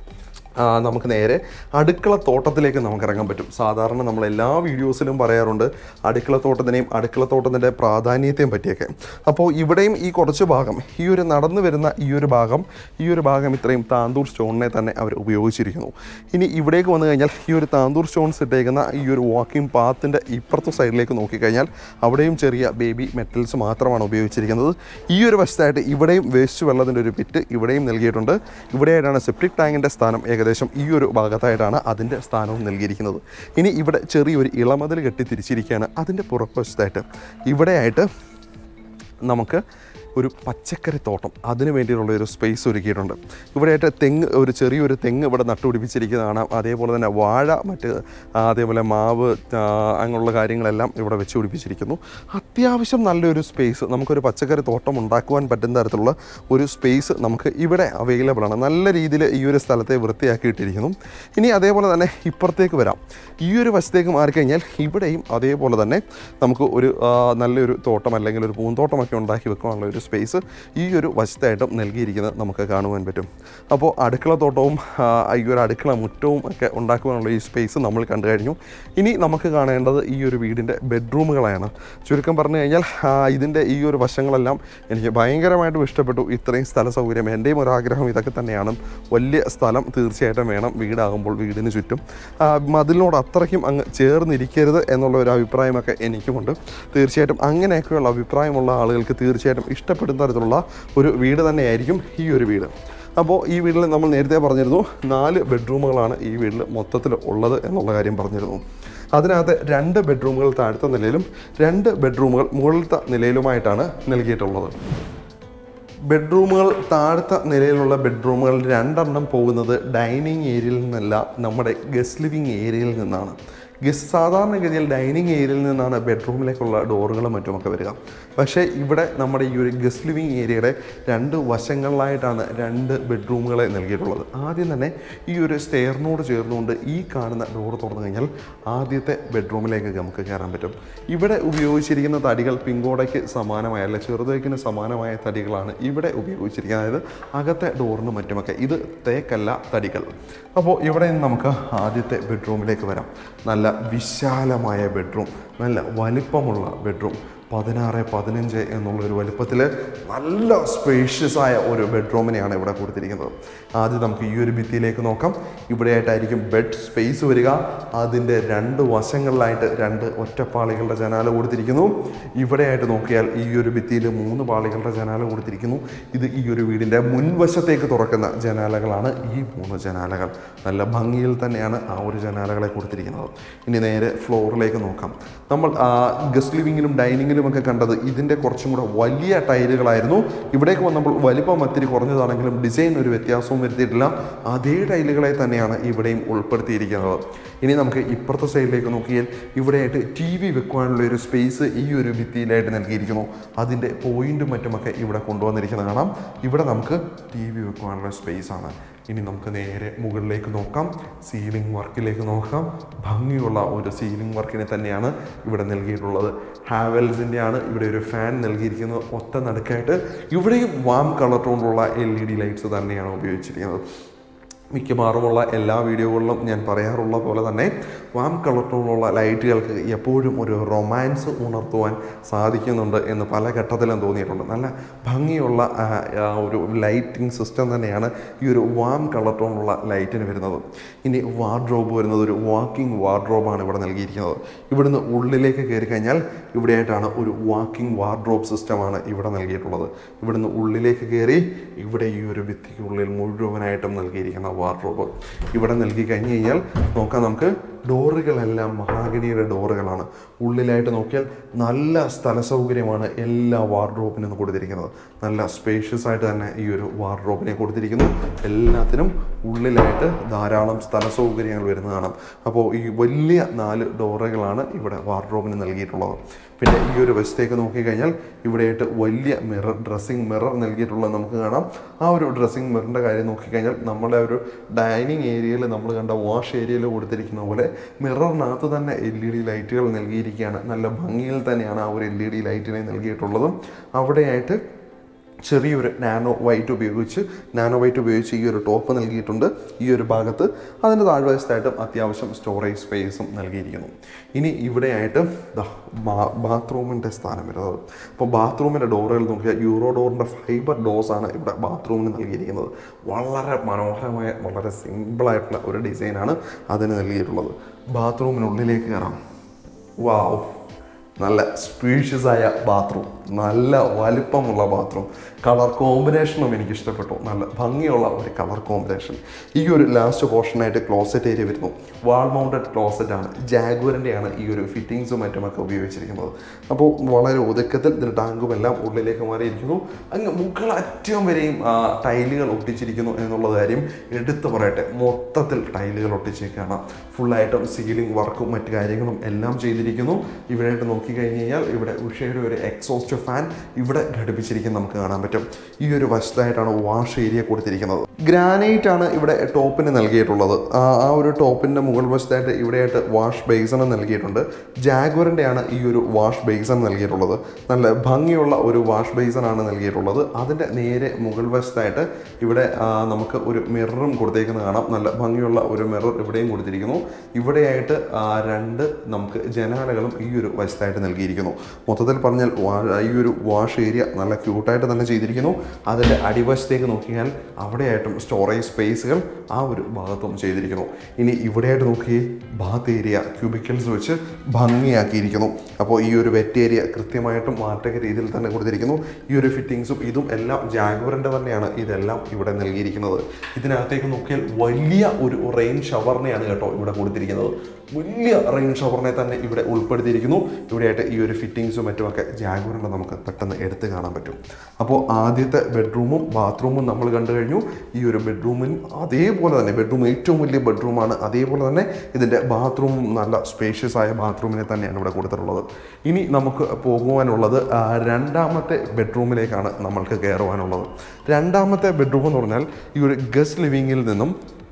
A: നമുക്ക് നേരെ അടുക്കള തോട്ടത്തിലേക്ക് നമുക്ക് ഇറങ്ങാൻ പറ്റും. സാധാരണ നമ്മൾ എല്ലാ വീഡിയോസിലും പറയാറുണ്ട് അടുക്കള തോട്ടത്തിനെയും അടുക്കള തോട്ടത്തിൻ്റെ പ്രാധാന്യത്തെയും പറ്റിയൊക്കെ. അപ്പോൾ ഇവിടെയും ഈ കുറച്ച് ഭാഗം ഈ ഒരു നടന്നു വരുന്ന ഈ ഒരു ഭാഗം ഈ ഒരു ഭാഗം ഇത്രയും താന്തൂർ സ്റ്റോണിനെ തന്നെ അവർ ഉപയോഗിച്ചിരിക്കുന്നു. ഇനി ഇവിടേക്ക് വന്നു കഴിഞ്ഞാൽ ഈ ഒരു താന്തൂർ സ്റ്റോൺസ് ഇട്ടേക്കുന്ന ഈ ഒരു വാക്കിംഗ് പാത്തിൻ്റെ ഇപ്പുറത്തെ സൈഡിലേക്ക് നോക്കിക്കഴിഞ്ഞാൽ അവിടെയും ചെറിയ ബേബി മെറ്റൽസ് മാത്രമാണ് ഉപയോഗിച്ചിരിക്കുന്നത്. ഈ ഒരു വശത്തായിട്ട് ഇവിടെയും വേസ്റ്റ് വെള്ളത്തിൻ്റെ ഒരു പിറ്റ് ഇവിടെയും നൽകിയിട്ടുണ്ട്. ഇവിടെയായിട്ടാണ് സെപ്റ്റിക് ടാങ്കിൻ്റെ സ്ഥാനം. ഏകദേശം ഈ ഒരു ഭാഗത്തായിട്ടാണ് അതിൻ്റെ സ്ഥാനവും നൽകിയിരിക്കുന്നത്. ഇനി ഇവിടെ ചെറിയൊരു ഇളമതിൽ കെട്ടി തിരിച്ചിരിക്കുകയാണ്. അതിൻ്റെ പുറകുവശത്തായിട്ട് ഇവിടെയായിട്ട് നമുക്ക് ഒരു പച്ചക്കറി തോട്ടം അതിന് വേണ്ടിയിട്ടുള്ള ഒരു സ്പേസ് ഒരുക്കിയിട്ടുണ്ട്. ഇവിടെയായിട്ട് തെങ്ങ് ഒരു ചെറിയൊരു തെങ്ങ് ഇവിടെ നട്ടുപിടിപ്പിച്ചിരിക്കുന്നത് കാണാം. അതേപോലെ തന്നെ വാഴ മറ്റ് അതേപോലെ മാവ് അങ്ങനെയുള്ള കാര്യങ്ങളെല്ലാം ഇവിടെ വെച്ച് പിടിപ്പിച്ചിരിക്കുന്നു. അത്യാവശ്യം നല്ലൊരു സ്പേസ് നമുക്കൊരു പച്ചക്കറി തോട്ടം ഉണ്ടാക്കുവാൻ പറ്റുന്ന തരത്തിലുള്ള ഒരു സ്പേസ് നമുക്ക് ഇവിടെ അവൈലബിൾ ആണ്. നല്ല രീതിയിൽ ഈ ഒരു സ്ഥലത്തെ വൃത്തിയാക്കിയിട്ടിരിക്കുന്നു. ഇനി അതേപോലെ തന്നെ ഇപ്പുറത്തേക്ക് വരാം. ഈ ഒരു വശത്തേക്ക് മാറിക്കഴിഞ്ഞാൽ ഇവിടെയും അതേപോലെ തന്നെ നമുക്ക് ഒരു നല്ലൊരു തോട്ടം അല്ലെങ്കിൽ ഒരു പൂന്തോട്ടമൊക്കെ ഉണ്ടാക്കി വെക്കാനുള്ള ഒരു സ്പേസ് ഈ ഒരു വശത്തായിട്ടും നൽകിയിരിക്കുന്നത് നമുക്ക് കാണുവാൻ പറ്റും. അപ്പോൾ അടുക്കള തോട്ടവും ഈ ഒരു അടുക്കള മുറ്റവും ഒക്കെ ഉണ്ടാക്കുവാനുള്ള ഈ സ്പേസ് നമ്മൾ കണ്ടു കഴിഞ്ഞു. ഇനി നമുക്ക് കാണേണ്ടത് ഈ ഒരു വീടിൻ്റെ ബെഡ്റൂമുകളാണ്. ചുരുക്കം പറഞ്ഞു കഴിഞ്ഞാൽ ഇതിൻ്റെ ഈ ഒരു വശങ്ങളെല്ലാം എനിക്ക് ഭയങ്കരമായിട്ടും ഇഷ്ടപ്പെട്ടു. ഇത്രയും സ്ഥല സൗകര്യം എൻ്റെയും ഒരാഗ്രഹം ഇതൊക്കെ തന്നെയാണ്. വലിയ സ്ഥലം തീർച്ചയായിട്ടും വേണം വീടാകുമ്പോൾ. വീടിന് ചുറ്റും മതിലിനോട് അത്രയ്ക്കും അങ്ങ് ചേർന്നിരിക്കരുത് എന്നുള്ള ഒരു അഭിപ്രായമൊക്കെ എനിക്കുമുണ്ട്. തീർച്ചയായിട്ടും അങ്ങനെയൊക്കെയുള്ള അഭിപ്രായമുള്ള ആളുകൾക്ക് തീർച്ചയായിട്ടും ഇഷ്ടപ്പെടുന്ന തരത്തിലുള്ള ഒരു വീട് തന്നെയായിരിക്കും ഈ ഒരു വീട്. അപ്പോൾ ഈ വീട്ടിൽ നമ്മൾ നേരത്തെ പറഞ്ഞിരുന്നു നാല് ബെഡ്റൂമുകളാണ് ഈ വീട്ടിൽ മൊത്തത്തിൽ ഉള്ളത് എന്നുള്ള കാര്യം പറഞ്ഞിരുന്നു. അതിനകത്ത് രണ്ട് ബെഡ്റൂമുകൾ താഴത്തെ നിലയിലും രണ്ട് ബെഡ്റൂമുകൾ മുകളിലത്തെ നിലയിലുമായിട്ടാണ് നൽകിയിട്ടുള്ളത്. ബെഡ്റൂമുകൾ താഴത്തെ നിലയിലുള്ള ബെഡ്റൂമുകൾ രണ്ടെണ്ണം പോകുന്നത് ഡൈനിങ് ഏരിയയിൽ നിന്നല്ല, നമ്മുടെ ഗസ്റ്റ് ലിവിങ് ഏരിയയിൽ നിന്നാണ്. ഗസ്റ്റ് സാധാരണഗതിയിൽ ഡൈനിങ് ഏരിയയിൽ നിന്നാണ് ബെഡ്റൂമിലേക്കുള്ള ഡോറുകളും മറ്റുമൊക്കെ വരിക. പക്ഷേ ഇവിടെ നമ്മുടെ ഈ ഒരു ഗസ്റ്റ് ലിവിങ് ഏരിയയുടെ രണ്ട് വശങ്ങളിലായിട്ടാണ് രണ്ട് ബെഡ്റൂമുകളെ നൽകിയിട്ടുള്ളത്. ആദ്യം തന്നെ ഈ ഒരു സ്റ്റെയറിനോട് ചേർന്നുകൊണ്ട് ഈ കാണുന്ന ഡോർ തുറന്നു കഴിഞ്ഞാൽ ആദ്യത്തെ ബെഡ്റൂമിലേക്ക് നമുക്ക് കയറാൻ പറ്റും. ഇവിടെ ഉപയോഗിച്ചിരിക്കുന്ന തടികൾ പിങ്കോടയ്ക്ക് സമാനമായ അല്ല ചെറുതേക്കിന് സമാനമായ തടികളാണ് ഇവിടെ ഉപയോഗിച്ചിരിക്കുന്നത്. അതായത് അകത്തെ ഡോറിന് മറ്റുമൊക്കെ ഇത് തേക്കല്ല തടികൾ. അപ്പോൾ ഇവിടെ നിന്ന് നമുക്ക് ആദ്യത്തെ ബെഡ്റൂമിലേക്ക് വരാം. നല്ല വിശാലമായ ബെഡ്റൂം, നല്ല വലിപ്പമുള്ള ബെഡ്റൂം. പതിനാറ് പതിനഞ്ച് എന്നുള്ളൊരു വലുപ്പത്തിൽ നല്ല സ്പേഷ്യസ് ആയ ഒരു ബെഡ്റൂമിനെയാണ് ഇവിടെ കൊടുത്തിരിക്കുന്നത്. ആദ്യം നമുക്ക് ഈ ഒരു ഭിത്തിയിലേക്ക് നോക്കാം. ഇവിടെയായിട്ടായിരിക്കും ബെഡ് സ്പേസ് വരിക. അതിൻ്റെ രണ്ട് വശങ്ങളിലായിട്ട് രണ്ട് ഒറ്റപ്പാളികളുടെ ജനാല കൊടുത്തിരിക്കുന്നു. ഇവിടെയായിട്ട് നോക്കിയാൽ ഈ ഒരു ഭിത്തിയിൽ മൂന്ന് പാളികളുടെ ജനാല കൊടുത്തിരിക്കുന്നു. ഇത് ഈ ഒരു വീടിൻ്റെ മുൻവശത്തേക്ക് തുറക്കുന്ന ജനാലകളാണ് ഈ മൂന്ന് ജനാലകൾ. നല്ല ഭംഗിയിൽ തന്നെയാണ് ആ ഒരു ജനാലകളെ കൊടുത്തിരിക്കുന്നത്. ഇനി നേരെ ഫ്ലോറിലേക്ക് നോക്കാം. നമ്മൾ ഗസ്റ്റ് ലിവിങ്ങിലും ഡൈനിങ്ങിലും ഒക്കെ കണ്ടത് ഇതിൻ്റെ കുറച്ചും കൂടെ വലിയ ടൈലുകളായിരുന്നു. ഇവിടേക്ക് വന്നപ്പോൾ വലിപ്പം ഒത്തിരി കുറഞ്ഞതാണെങ്കിലും ഡിസൈൻ ഒരു വ്യത്യാസവും വരുത്തിയിട്ടില്ല. അതേ ടൈലുകളെ തന്നെയാണ് ഇവിടെയും ഉൾപ്പെടുത്തിയിരിക്കുന്നത്. ഇനി നമുക്ക് ഇപ്പുറത്തെ സൈഡിലേക്ക് നോക്കിയാൽ ഇവിടെയായിട്ട് ടി വി വെക്കുവാനുള്ള ഒരു സ്പേസ് ഈ ഒരു ഭിത്തിയിലായിട്ട് നൽകിയിരിക്കുന്നു. അതിൻ്റെ പോയിൻറ്റും മറ്റുമൊക്കെ ഇവിടെ കൊണ്ടുവന്നിരിക്കുന്നത് കാണാം. ഇവിടെ നമുക്ക് ടി വി വെക്കുവാനുള്ള സ്പേസ് ആണ്. ഇനി നമുക്ക് നേരെ മുകളിലേക്ക് നോക്കാം, സീലിംഗ് വർക്കിലേക്ക് നോക്കാം. ഭംഗിയുള്ള ഒരു സീലിംഗ് വർക്കിനെ തന്നെയാണ് ഇവിടെ നൽകിയിട്ടുള്ളത്. ഹാവൽസിൻ്റെ ആണ് ഇവിടെ ഒരു ഫാൻ നൽകിയിരിക്കുന്നത് ഒറ്റ നടുക്കായിട്ട്. ഇവിടെയും വാം കളർ ടോണിലുള്ള എൽ ഇ ഡി ലൈറ്റ്സ് തന്നെയാണ് ഉപയോഗിച്ചിരിക്കുന്നത്. മിക്കവാറുമുള്ള എല്ലാ വീഡിയോകളിലും ഞാൻ പറയാറുള്ള പോലെ തന്നെ വാം കളർ ടോണുള്ള ലൈറ്റുകൾക്ക് എപ്പോഴും ഒരു റൊമാൻസ് ഉണർത്തുവാൻ സാധിക്കുന്നുണ്ട് എന്ന് പല ഘട്ടത്തിലും തോന്നിയിട്ടുണ്ട്. നല്ല ഭംഗിയുള്ള ഒരു ലൈറ്റിംഗ് സിസ്റ്റം തന്നെയാണ് ഈ ഒരു വാം കളർ ടോണുള്ള ലൈറ്റിന് വരുന്നത്. ഇനി വാർഡ്രോബ് വരുന്നത് ഒരു വാക്കിംഗ് വാർഡ്രോബാണ് ഇവിടെ നൽകിയിരിക്കുന്നത്. ഇവിടുന്ന് ഉള്ളിലേക്ക് കയറി കഴിഞ്ഞാൽ ഇവിടെയായിട്ടാണ് ഒരു വാക്കിംഗ് വാർഡ്രോബ് സിസ്റ്റമാണ് ഇവിടെ നൽകിയിട്ടുള്ളത്. ഇവിടുന്ന് ഉള്ളിലേക്ക് കയറി ഇവിടെ ഈ ഒരു ഭിത്തിക്കുള്ളിൽ മുഴുവനായിട്ടും നൽകിയിരിക്കുന്ന വാർഡ്രോബ് ഇവിടെ നൽകി കഴിഞ്ഞ് കഴിഞ്ഞാൽ നോക്കാം, നമുക്ക് ഡോറുകളെല്ലാം മഹാഗണിയുടെ ഡോറുകളാണ്. ഉള്ളിലായിട്ട് നോക്കിയാൽ നല്ല സ്ഥല സൗകര്യമാണ് എല്ലാ വാർഡ്രോബിനും കൊടുത്തിരിക്കുന്നത്. നല്ല സ്പേഷ്യസ് ആയിട്ട് തന്നെ ഈ ഒരു വാർഡ്രോബിനെ കൊടുത്തിരിക്കുന്നു. എല്ലാത്തിനും ഉള്ളിലായിട്ട് ധാരാളം സ്ഥല സൗകര്യങ്ങൾ വരുന്നതാണ്. അപ്പോൾ ഈ വലിയ നാല് ഡോറുകളാണ് ഇവിടെ വാർഡ്രോബിന് നൽകിയിട്ടുള്ളത്. പിന്നെ ഈ ഒരു വശത്തേക്ക് നോക്കിക്കഴിഞ്ഞാൽ ഇവിടെയായിട്ട് വലിയ മിറർ, ഡ്രസ്സിങ് മിറർ നൽകിയിട്ടുള്ളത് നമുക്ക് കാണാം. ആ ഒരു ഡ്രസ്സിങ് മിററിൻ്റെ കാര്യം നോക്കിക്കഴിഞ്ഞാൽ നമ്മുടെ ഒരു ഡൈനിങ് ഏരിയയിൽ നമ്മൾ കണ്ട വാഷ് ഏരിയയിൽ കൊടുത്തിരിക്കുന്ന പോലെ മിററിനകത്ത് തന്നെ എൽ ഇ ഡി ലൈറ്റുകൾ നൽകിയിരിക്കുകയാണ്. നല്ല ഭംഗിയിൽ തന്നെയാണ് ആ ഒരു എൽ ഇ ഡി ലൈറ്റിനെ നൽകിയിട്ടുള്ളതും. അവിടെയായിട്ട് ചെറിയൊരു നാനോ വൈറ്റ് ഉപയോഗിച്ച് നാനോ വൈറ്റ് ഉപയോഗിച്ച് ഈ ഒരു ടോപ്പ് നൽകിയിട്ടുണ്ട് ഈ ഒരു ഭാഗത്ത്. അതിൻ്റെ താഴ്വശത്തായിട്ടും അത്യാവശ്യം സ്റ്റോറേജ് സ്പേസും നൽകിയിരിക്കുന്നു. ഇനി ഇവിടെയായിട്ട് ബാത്റൂമിൻ്റെ സ്ഥാനം വരുന്നത്. അപ്പോൾ ബാത്റൂമിൻ്റെ ഡോറുകൾ നോക്കിയാൽ യൂറോ ഡോറിൻ്റെ ഫൈബർ ഡോർസാണ് ഇവിടെ ബാത്റൂമിന് നൽകിയിരിക്കുന്നത്. വളരെ മനോഹരമായ വളരെ സിമ്പിളായിട്ടുള്ള ഒരു ഡിസൈനാണ് അതിന് നൽകിയിട്ടുള്ളത്. ബാത്റൂമിനുള്ളിലേക്ക് കയറാം. വാവ്, നല്ല സ്പീഷ്യസ് ആയ ബാത്റൂം, നല്ല വലിപ്പമുള്ള ബാത്റൂം. കളർ കോമ്പിനേഷനും എനിക്ക് ഇഷ്ടപ്പെട്ടു. നല്ല ഭംഗിയുള്ള ഒരു കളർ കോമ്പിനേഷൻ. ഈ ഒരു ലാസ്റ്റ് പോർഷനായിട്ട് ക്ലോസറ്റ് ഏരിയ വരുന്നു. വാൾ മൗണ്ടഡ് ക്ലോസറ്റ് ആണ്. ജാഗ്വറിൻ്റെയാണ് ഈ ഒരു ഫിറ്റിങ്സും മറ്റുമൊക്കെ ഉപയോഗിച്ചിരിക്കുന്നത്. അപ്പോൾ വളരെ ഒതുക്കത്തിൽ ഇതിൻ്റെ ടാങ്കുമെല്ലാം ഉള്ളിലേക്ക് മാറിയിരിക്കുന്നു. അങ്ങ് മുകളറ്റം വരെയും ടൈലുകൾ ഒട്ടിച്ചിരിക്കുന്നു എന്നുള്ള കാര്യം എടുത്തു പറയട്ടെ. മൊത്തത്തിൽ ടൈലുകൾ ഒട്ടിച്ചേക്കാണ്. ഫുള്ളായിട്ടും സീലിംഗ് വർക്കും മറ്റു കാര്യങ്ങളും എല്ലാം ചെയ്തിരിക്കുന്നു. ഇവിടെയായിട്ട് നോക്കി കഴിഞ്ഞ് കഴിഞ്ഞാൽ ഇവിടെ ഉഷയുടെ ഒരു എക്സോസ്റ്റ് ഫാൻ ഇവിടെ ഘടിപ്പിച്ചിരിക്കുന്നത് നമുക്ക് കാണാൻ പറ്റും. ഈ ഒരു വശത്തായിട്ടാണ് വാഷ് ഏരിയ കൊടുത്തിരിക്കുന്നത്. ഗ്രാനൈറ്റ് ആണ് ഇവിടെ ടോപ്പിന് നൽകിയിട്ടുള്ളത്. ആ ഒരു ടോപ്പിൻ്റെ മുകൾ വശത്തായിട്ട് ഇവിടെയായിട്ട് വാഷ് ബേസൺ നൽകിയിട്ടുണ്ട്. ജാഗ്വറിൻ്റെ ആണ് ഈ ഒരു വാഷ് ബേസൺ നൽകിയിട്ടുള്ളത്. നല്ല ഭംഗിയുള്ള ഒരു വാഷ് ബേസൺ ആണ് നൽകിയിട്ടുള്ളത്. അതിൻ്റെ നേരെ മുകൾ വശത്തായിട്ട് ഇവിടെ നമുക്ക് ഒരു മിററും കൊടുത്തേക്കുന്നത് കാണാം. നല്ല ഭംഗിയുള്ള ഒരു മിറർ ഇവിടെയും കൊടുത്തിരിക്കുന്നു. ഇവിടെയായിട്ട് രണ്ട് നമുക്ക് ജനാലകളും ഈ ഒരു വശത്തായിട്ട് നൽകിയിരിക്കുന്നു. മൊത്തത്തിൽ പറഞ്ഞാൽ ഈ ഒരു വാഷ് ഏരിയ നല്ല ക്യൂട്ടായിട്ട് തന്നെ ചെയ്തിരിക്കുന്നു. അതിൻ്റെ അടിവശത്തേക്ക് നോക്കിയാൽ അവിടെയായിട്ടും സ്റ്റോറേജ് സ്പേസുകൾ ആ ഒരു ഭാഗത്തും ചെയ്തിരിക്കുന്നു. ഇനി ഇവിടെയായിട്ട് നോക്കി ബാത്ത് ഏരിയ ക്യൂബിക്കൽസ് വെച്ച് ഭംഗിയാക്കിയിരിക്കുന്നു. അപ്പോൾ ഈ ഒരു വെറ്റ് ഏരിയ കൃത്യമായിട്ടും മാറ്റക രീതിയിൽ തന്നെ കൊടുത്തിരിക്കുന്നു. ഈ ഒരു ഫിറ്റിങ്സും ഇതും എല്ലാം ജാഗ്വറിൻ്റെ തന്നെയാണ് ഇതെല്ലാം ഇവിടെ നൽകിയിരിക്കുന്നത്. ഇതിനകത്തേക്ക് നോക്കിയാൽ വലിയ ഒരു റെയിൻ ഷവറിനെയാണ് കേട്ടോ ഇവിടെ കൊടുത്തിരിക്കുന്നത്. വലിയ റെയിൻ ഷവറിനെ തന്നെ ഇവിടെ ഉൾപ്പെടുത്തിയിരിക്കുന്നു. ഇവിടെയായിട്ട് ഈ ഒരു ഫിറ്റിങ്സും മറ്റുമൊക്കെ ജാഗ്വറിൻ്റെ നമുക്ക് പെട്ടെന്ന് എടുത്ത് കാണാൻ പറ്റും. അപ്പോൾ ആദ്യത്തെ ബെഡ്റൂമും ബാത്റൂമും നമ്മൾ കണ്ടു കഴിഞ്ഞു. ഈ ഒരു ബെഡ്റൂമിന് അതേപോലെ തന്നെ ബെഡ്റൂം ഏറ്റവും വലിയ ബെഡ്റൂമാണ്. അതേപോലെ തന്നെ ഇതിൻ്റെ ബാത്റൂമും നല്ല സ്പേഷ്യസ് ആയ ബാത്റൂമിനെ തന്നെയാണ് ഇവിടെ കൊടുത്തിട്ടുള്ളത്. ഇനി നമുക്ക് പോകുവാനുള്ളത് രണ്ടാമത്തെ ബെഡ്റൂമിലേക്കാണ് നമ്മൾക്ക് കയറുവാനുള്ളത്. രണ്ടാമത്തെ ബെഡ്റൂം എന്ന് പറഞ്ഞാൽ ഈ ഒരു ഗസ്റ്റ് ലിവിങ്ങിൽ നിന്നും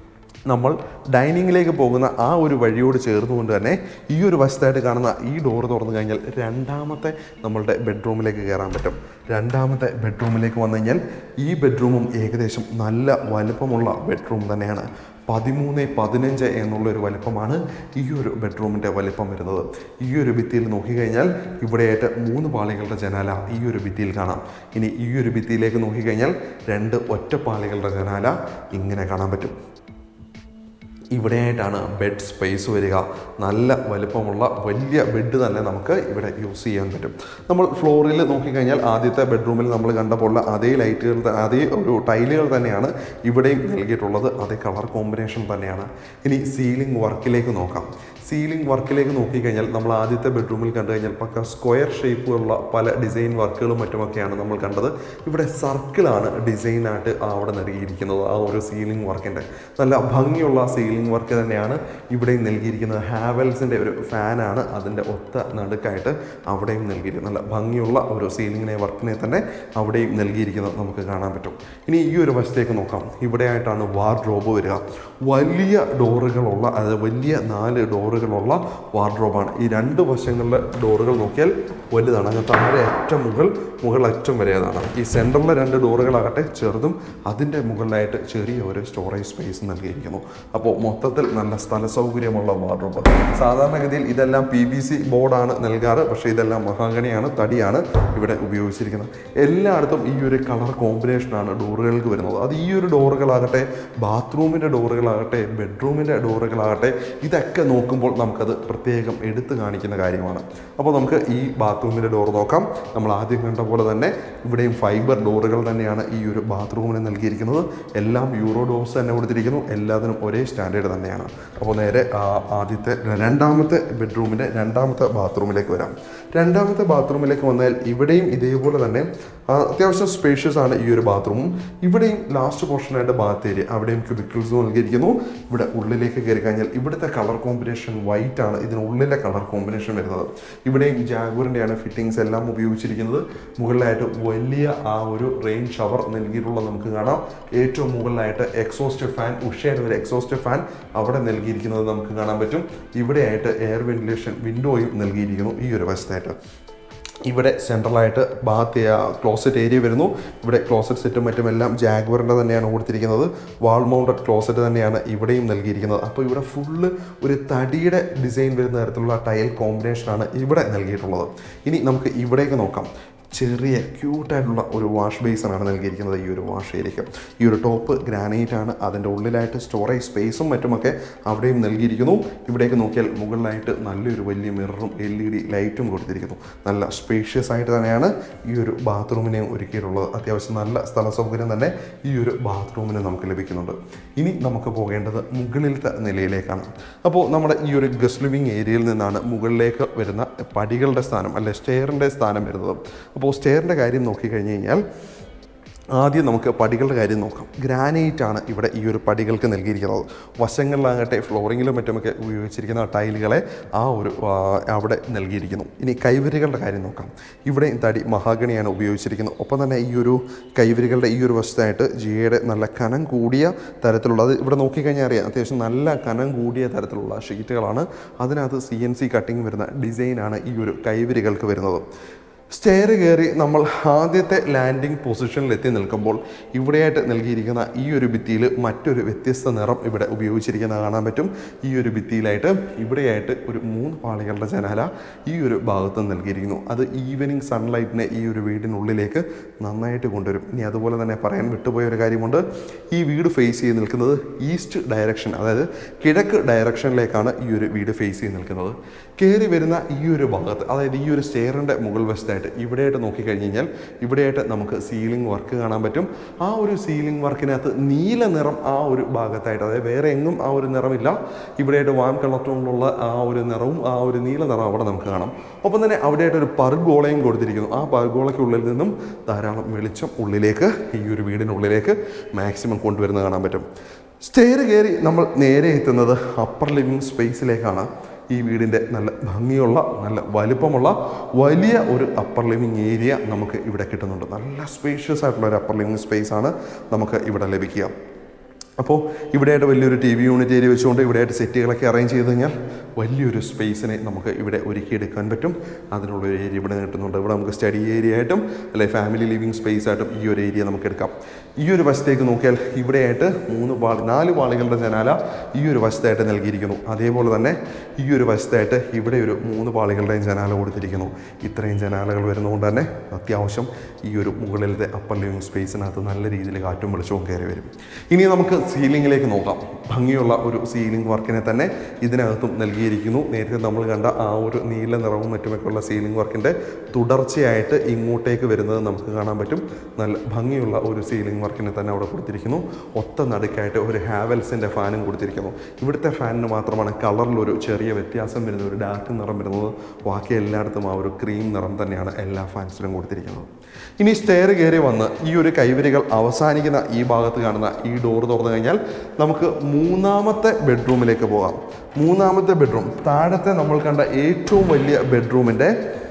A: നമ്മൾ ഡൈനിങ്ങിലേക്ക് പോകുന്ന ആ ഒരു വഴിയോട് ചേർന്നുകൊണ്ട് തന്നെ ഈ ഒരു വശത്തായിട്ട് കാണുന്ന ഈ ഡോർ തുറന്നു കഴിഞ്ഞാൽ രണ്ടാമത്തെ നമ്മളുടെ ബെഡ്റൂമിലേക്ക് കയറാൻ പറ്റും. രണ്ടാമത്തെ ബെഡ്റൂമിലേക്ക് വന്നു കഴിഞ്ഞാൽ ഈ ബെഡ്റൂമും ഏകദേശം നല്ല വലുപ്പമുള്ള ബെഡ്റൂം തന്നെയാണ്. പതിമൂന്ന് പതിനഞ്ച് എന്നുള്ളൊരു വലിപ്പമാണ് ഈ ഒരു ബെഡ്റൂമിൻ്റെ വലിപ്പം വരുന്നത്. ഈ ഒരു ഭിത്തിയിൽ നോക്കിക്കഴിഞ്ഞാൽ ഇവിടെയായിട്ട് മൂന്ന് പാളികളുടെ ജനാല ഈ ഒരു ഭിത്തിയിൽ കാണാം. ഇനി ഈ ഒരു ഭിത്തിയിലേക്ക് നോക്കിക്കഴിഞ്ഞാൽ രണ്ട് ഒറ്റപ്പാളികളുടെ ജനാല ഇങ്ങനെ കാണാൻ പറ്റും. ഇവിടെയായിട്ടാണ് ബെഡ് സ്പേസ് വരിക. നല്ല വലുപ്പമുള്ള വലിയ ബെഡ് തന്നെ നമുക്ക് ഇവിടെ യൂസ് ചെയ്യാൻ പറ്റും. നമ്മൾ ഫ്ലോറിൽ നോക്കിക്കഴിഞ്ഞാൽ ആദ്യത്തെ ബെഡ്റൂമിൽ നമ്മൾ കണ്ടപ്പോൾ അതേ ലൈറ്റുകൾ അതേ ഒരു ടൈലുകൾ തന്നെയാണ് ഇവിടെയും നൽകിയിട്ടുള്ളത്. അതേ കളർ കോമ്പിനേഷൻ തന്നെയാണ്. ഇനി സീലിംഗ് വർക്കിലേക്ക് നോക്കാം. സീലിംഗ് വർക്കിലേക്ക് നോക്കിക്കഴിഞ്ഞാൽ നമ്മൾ ആദ്യത്തെ ബെഡ്റൂമിൽ കണ്ടു കഴിഞ്ഞാൽ പക്ക സ്ക്വയർ ഷേപ്പുള്ള പല ഡിസൈൻ വർക്കുകളും മറ്റുമൊക്കെയാണ് നമ്മൾ കണ്ടത്. ഇവിടെ സർക്കിളാണ് ഡിസൈനായിട്ട് അവിടെ നൽകിയിരിക്കുന്നത്. ആ ഒരു സീലിംഗ് വർക്കിൻ്റെ നല്ല ഭംഗിയുള്ള സീലിംഗ് സീലിംഗ് വർക്ക് തന്നെയാണ് ഇവിടെയും നൽകിയിരിക്കുന്നത്. ഹാവൽസിൻ്റെ ഒരു ഫാനാണ് അതിൻ്റെ ഒത്ത നടുക്കായിട്ട് അവിടെയും നൽകിയിരിക്കുന്നത്. നല്ല ഭംഗിയുള്ള ഒരു സീലിങ്ങിനെ വർക്കിനെ തന്നെ അവിടെയും നൽകിയിരിക്കുന്നത് നമുക്ക് കാണാൻ പറ്റും. ഇനി ഈ ഒരു വശത്തേക്ക് നോക്കാം. ഇവിടെയായിട്ടാണ് വാർഡ്രോബ് വരിക. വലിയ ഡോറുകളുള്ള, അതായത് വലിയ നാല് ഡോറുകളുള്ള വാർഡ്രോബാണ്. ഈ രണ്ട് വശങ്ങളിലെ ഡോറുകൾ നോക്കിയാൽ വലുതാണ്. അങ്ങ് താഴെ ഏറ്റവും മുകൾ മുകൾ അറ്റം വരെയതാണ്. ഈ സെൻറ്ററിലെ രണ്ട് ഡോറുകളാകട്ടെ ചെറുതും അതിൻ്റെ മുകളിലായിട്ട് ചെറിയ ഒരു സ്റ്റോറേജ് സ്പേസ് നൽകിയിരിക്കുന്നു. അപ്പോൾ മൊത്തത്തിൽ നല്ല സ്ഥല സൗകര്യമുള്ള വാർഡ്രോബ്. സാധാരണഗതിയിൽ ഇതെല്ലാം പി ബി സി ബോർഡാണ് നൽകാറ്, പക്ഷേ ഇതെല്ലാം മഹാഗണിയാണ്, തടിയാണ് ഇവിടെ ഉപയോഗിച്ചിരിക്കുന്നത്. എല്ലായിടത്തും ഈ ഒരു കളർ കോമ്പിനേഷനാണ് ഡോറുകൾക്ക് വരുന്നത്. അത് ഈ ഒരു ഡോറുകളാകട്ടെ, ബാത്റൂമിൻ്റെ ഡോറുകളാകട്ടെ, ബെഡ്റൂമിൻ്റെ ഡോറുകളാകട്ടെ, ഇതൊക്കെ നോക്കുമ്പോൾ നമുക്കത് പ്രത്യേകം എടുത്തു കാണിക്കുന്ന കാര്യമാണ്. അപ്പോൾ നമുക്ക് ഈ ബാത്റൂമിൻ്റെ ഡോർ നോക്കാം. നമ്മൾ ആദ്യം കണ്ട പോലെ തന്നെ ഇവിടെയും ഫൈബർ ഡോറുകൾ തന്നെയാണ് ഈ ഒരു ബാത്റൂമിന് നൽകിയിരിക്കുന്നത്. എല്ലാം യൂറോ ഡോർസ് തന്നെ കൊടുത്തിരിക്കുന്നു. എല്ലാത്തിനും ഒരേ സ്റ്റാൻഡേർഡ് തന്നെയാണ്. അപ്പോൾ നേരെ ആദ്യത്തെ രണ്ടാമത്തെ ബെഡ്റൂമിൻ്റെ രണ്ടാമത്തെ ബാത്റൂമിലേക്ക് വരാം. രണ്ടാമത്തെ ബാത്റൂമിലേക്ക് വന്നാൽ ഇവിടെയും ഇതേപോലെ തന്നെ അത്യാവശ്യം സ്പേഷ്യസ് ആണ് ഈ ഒരു ബാത്റൂമും. ഇവിടെയും ലാസ്റ്റ് പോർഷനായിട്ട് ബാത്ത് ഏരിയ, അവിടെയും ക്യൂബിക്കിൾസ് നൽകിയിരിക്കുന്നു. ഇവിടെ ഉള്ളിലേക്ക് കയറി കഴിഞ്ഞാൽ ഇവിടുത്തെ കളർ കോമ്പിനേഷൻ വൈറ്റ് ആണ് ഇതിനുള്ളിലെ കളർ കോമ്പിനേഷൻ വരുന്നത്. ഇവിടെയും ജാഗുറിൻ്റെയാണ് ഫിറ്റിങ്സ് എല്ലാം ഉപയോഗിച്ചിരിക്കുന്നത്. മുകളിലായിട്ട് വലിയ ആ ഒരു റെയിൻ ഷവർ നൽകിയിട്ടുള്ളത് നമുക്ക് കാണാം. ഏറ്റവും മുകളിലായിട്ട് എക്സോസ്റ്റ് ഫാൻ, ഉഷയുടെ ഒരു എക്സോസ്റ്റ് ഫാൻ അവിടെ നൽകിയിരിക്കുന്നത് നമുക്ക് കാണാൻ പറ്റും. ഇവിടെയായിട്ട് എയർ വെന്റിലേഷൻ വിൻഡോയും നൽകിയിരിക്കുന്നു ഈ ഒരു വശത്തായിട്ട്. ഇവിടെ സെൻട്രലായിട്ട് ബാത്ത് ക്ലോസറ്റ് ഏരിയ വരുന്നു. ഇവിടെ ക്ലോസറ്റ് സെറ്റും മറ്റുമെല്ലാം ജാഗ്വറിൻ്റെ തന്നെയാണ് കൊടുത്തിരിക്കുന്നത്. വാൾ മൗണ്ടഡ് ക്ലോസറ്റ് തന്നെയാണ് ഇവിടെയും നൽകിയിരിക്കുന്നത്. അപ്പോൾ ഇവിടെ ഫുള്ള് ഒരു തടിയുടെ ഡിസൈൻ വരുന്ന തരത്തിലുള്ള ടൈൽ കോമ്പിനേഷനാണ് ഇവിടെ നൽകിയിട്ടുള്ളത്. ഇനി നമുക്ക് ഇവിടേക്ക് നോക്കാം. ചെറിയ ക്യൂട്ടായിട്ടുള്ള ഒരു വാഷ് ബേസിനാണ് നൽകിയിരിക്കുന്നത് ഈ ഒരു വാഷ് ഏരിയയ്ക്ക്. ഈ ഒരു ടോപ്പ് ഗ്രാനൈറ്റ് ആണ്. അതിൻ്റെ ഉള്ളിലായിട്ട് സ്റ്റോറേജ് സ്പേസും മറ്റുമൊക്കെ അവിടെയും നൽകിയിരിക്കുന്നു. ഇവിടേക്ക് നോക്കിയാൽ മുകളിലായിട്ട് നല്ലൊരു വലിയ മിററും എൽ ഇ ഡി ലൈറ്റും കൊടുത്തിരിക്കുന്നു. നല്ല സ്പേഷ്യസ് ആയിട്ട് തന്നെയാണ് ഈ ഒരു ബാത്റൂമിനെ ഒരുക്കിയിട്ടുള്ളത്. അത്യാവശ്യം നല്ല സ്ഥല സൗകര്യം തന്നെ ഈ ഒരു ബാത്റൂമിന് നമുക്ക് ലഭിക്കുന്നുണ്ട്. ഇനി നമുക്ക് പോകേണ്ടത് മുകളിലത്തെ നിലയിലേക്കാണ്. അപ്പോൾ നമ്മുടെ ഈ ഒരു ഗസ്റ്റ് ലിവിങ് ഏരിയയിൽ നിന്നാണ് മുകളിലേക്ക് വരുന്ന പടികളുടെ സ്ഥാനം, അല്ലെ സ്റ്റെയറിൻ്റെ സ്ഥാനം വരുന്നത്. അപ്പോൾ സ്റ്റെയറിൻ്റെ കാര്യം നോക്കിക്കഴിഞ്ഞ് കഴിഞ്ഞാൽ ആദ്യം നമുക്ക് പടികളുടെ കാര്യം നോക്കാം. ഗ്രാനൈറ്റ് ആണ് ഇവിടെ ഈ ഒരു പടികൾക്ക് നൽകിയിരിക്കുന്നത്. വശങ്ങളിലാകട്ടെ ഫ്ലോറിങ്ങിലും മറ്റുമൊക്കെ ഉപയോഗിച്ചിരിക്കുന്ന ടൈലുകളെ ആ ഒരു അവിടെ നൽകിയിരിക്കുന്നു. ഇനി കൈവരികളുടെ കാര്യം നോക്കാം. ഇവിടെ തടി മഹാഗണിയാണ് ഉപയോഗിച്ചിരിക്കുന്നത്. ഒപ്പം തന്നെ ഈ ഒരു കൈവരികളുടെ ഈ ഒരു വശത്തായിട്ട് ജിയുടെ നല്ല കനം കൂടിയ തരത്തിലുള്ള, അത് ഇവിടെ നോക്കിക്കഴിഞ്ഞാൽ അറിയാം, അത്യാവശ്യം നല്ല കനം കൂടിയ തരത്തിലുള്ള ഷീറ്റുകളാണ്. അതിനകത്ത് സി എൻ സി കട്ടിങ് വരുന്ന ഡിസൈനാണ് ഈ ഒരു കൈവരികൾക്ക് വരുന്നത്. സ്റ്റെയർ കയറി നമ്മൾ ആദ്യത്തെ ലാൻഡിംഗ് പൊസിഷനിൽ എത്തി നിൽക്കുമ്പോൾ ഇവിടെയായിട്ട് നൽകിയിരിക്കുന്ന ഈ ഒരു ഭിത്തിയിൽ മറ്റൊരു വ്യത്യസ്ത നിറം ഇവിടെ ഉപയോഗിച്ചിരിക്കുന്നത് കാണാൻ പറ്റും. ഈ ഒരു ഭിത്തിയിലായിട്ട് ഇവിടെയായിട്ട് ഒരു മൂന്ന് പാളികളുടെ ജനാല ഈ ഒരു ഭാഗത്ത് നൽകിയിരിക്കുന്നു. അത് ഈവനിങ് സൺലൈറ്റിനെ ഈ ഒരു വീടിനുള്ളിലേക്ക് നന്നായിട്ട് കൊണ്ടുവരും. ഇനി അതുപോലെ തന്നെ പറയാൻ വിട്ടുപോയ ഒരു കാര്യമുണ്ട്. ഈ വീട് ഫേസ് ചെയ്ത് നിൽക്കുന്നത് ഈസ്റ്റ് ഡയറക്ഷൻ, അതായത് കിഴക്ക് ഡയറക്ഷനിലേക്കാണ് ഈ ഒരു വീട് ഫേസ് ചെയ്ത് നിൽക്കുന്നത്. കയറി വരുന്ന ഈ ഒരു ഭാഗത്ത്, അതായത് ഈ ഒരു സ്റ്റെയറിൻ്റെ മുകൾ വശത്തായിട്ട് ഇവിടെയായിട്ട് നോക്കിക്കഴിഞ്ഞ് കഴിഞ്ഞാൽ ഇവിടെയായിട്ട് നമുക്ക് സീലിംഗ് വർക്ക് കാണാൻ പറ്റും. ആ ഒരു സീലിംഗ് വർക്കിനകത്ത് നീല നിറം ആ ഒരു ഭാഗത്തായിട്ട്, അതായത് വേറെ എങ്ങും ആ ഒരു നിറമില്ല, ഇവിടെയായിട്ട് വാം കളർ ടോണിലുള്ള ആ ഒരു നിറവും ആ ഒരു നീല നിറം അവിടെ നമുക്ക് കാണാം. ഒപ്പം തന്നെ അവിടെയായിട്ട് ഒരു പർഗോളയും കൊടുത്തിരിക്കുന്നു. ആ പർഗോളയ്ക്കുള്ളിൽ നിന്നും ധാരാളം വെളിച്ചം ഉള്ളിലേക്ക്, ഈ ഒരു വീടിനുള്ളിലേക്ക് മാക്സിമം കൊണ്ടുവരുന്നത് കാണാൻ പറ്റും. സ്റ്റെയർ കയറി നമ്മൾ നേരെ എത്തുന്നത് അപ്പർ ലിവിങ് സ്പേസിലേക്കാണ്. ഈ വീടിൻ്റെ നല്ല ഭംഗിയുള്ള, നല്ല വലുപ്പമുള്ള വലിയ ഒരു അപ്പർ ലിവിങ് ഏരിയ നമുക്ക് ഇവിടെ കിട്ടുന്നുണ്ട്. നല്ല സ്പേഷ്യസ് ആയിട്ടുള്ള ഒരു അപ്പർ ലിവിങ് സ്പേസ് ആണ് നമുക്ക് ഇവിടെ ലഭിക്കുക. അപ്പോൾ ഇവിടെയായിട്ട് വലിയൊരു ടി വി യൂണിറ്റ് ഏരിയ വെച്ചുകൊണ്ട് ഇവിടെയായിട്ട് സെറ്റുകളൊക്കെ അറേഞ്ച് ചെയ്ത് കഴിഞ്ഞാൽ വലിയൊരു സ്പേസിനെ നമുക്ക് ഇവിടെ ഒരുക്കിയെടുക്കാൻ പറ്റും. അതിനുള്ളൊരു ഏരിയ ഇവിടെ കിട്ടുന്നുണ്ട്. ഇവിടെ നമുക്ക് സ്റ്റഡി ഏരിയ ആയിട്ടും അല്ലെ ഫാമിലി ലിവിങ് സ്പേസ് ആയിട്ടും ഈ ഒരു ഏരിയ നമുക്ക് എടുക്കാം. ഈ ഒരു വശത്തേക്ക് നോക്കിയാൽ ഇവിടെയായിട്ട് മൂന്ന് പാളി നാല് പാളികളുടെ ജനാല ഈ ഒരു വശത്തായിട്ട് നൽകിയിരിക്കുന്നു. അതേപോലെ തന്നെ ഈ ഒരു വശത്തായിട്ട് ഇവിടെ ഒരു മൂന്ന് പാളികളുടെയും ജനാല കൊടുത്തിരിക്കുന്നു. ഇത്രയും ജനാലകൾ വരുന്നതുകൊണ്ട് തന്നെ അത്യാവശ്യം ഈ ഒരു മുകളിലത്തെ അപ്പർ ലിവിങ് സ്പേസിനകത്ത് നല്ല രീതിയിൽ കാറ്റും വെളിച്ചവും കയറി വരും. ഇനി നമുക്ക് സീലിംഗിലേക്ക് നോക്കാം. ഭംഗിയുള്ള ഒരു സീലിംഗ് വർക്കിനെ തന്നെ ഇതിനകത്തും നൽകിയിരിക്കുന്നു. നേരത്തെ നമ്മൾ കണ്ട ആ ഒരു നീല നിറവും മറ്റുമൊക്കെയുള്ള സീലിംഗ് വർക്കിൻ്റെ തുടർച്ചയായിട്ട് ഇങ്ങോട്ടേക്ക് വരുന്നത് നമുക്ക് കാണാൻ പറ്റും. നല്ല ഭംഗിയുള്ള ഒരു സീലിംഗ് വർക്കിനെ തന്നെ അവിടെ കൊടുത്തിരിക്കുന്നു. ഒത്ത നടുക്കായിട്ട് ഒരു ഹാവൽസിൻ്റെ ഫാനും കൊടുത്തിരിക്കുന്നു. ഇവിടുത്തെ ഫാനിന് മാത്രമാണ് കളറിലൊരു ചെറിയ വ്യത്യാസം വരുന്നത്, ഒരു ഡാർക്ക് നിറം വരുന്നത്. ബാക്കി എല്ലായിടത്തും ആ ഒരു ക്രീം നിറം തന്നെയാണ് എല്ലാ ഫാൻസിലും കൊടുത്തിരിക്കുന്നത്. ഇനി സ്റ്റെയർ കയറി വന്ന് ഈ ഒരു കൈവരികൾ അവസാനിക്കുന്ന ഈ ഭാഗത്ത് കാണുന്ന ഈ ഡോർ തുറന്നു കഴിഞ്ഞാൽ നമുക്ക് മൂന്നാമത്തെ ബെഡ്റൂമിലേക്ക് പോകാം. മൂന്നാമത്തെ ബെഡ്റൂം താഴത്തെ നമ്മൾ കണ്ട ഏറ്റവും വലിയ ബെഡ്റൂമിൻ്റെ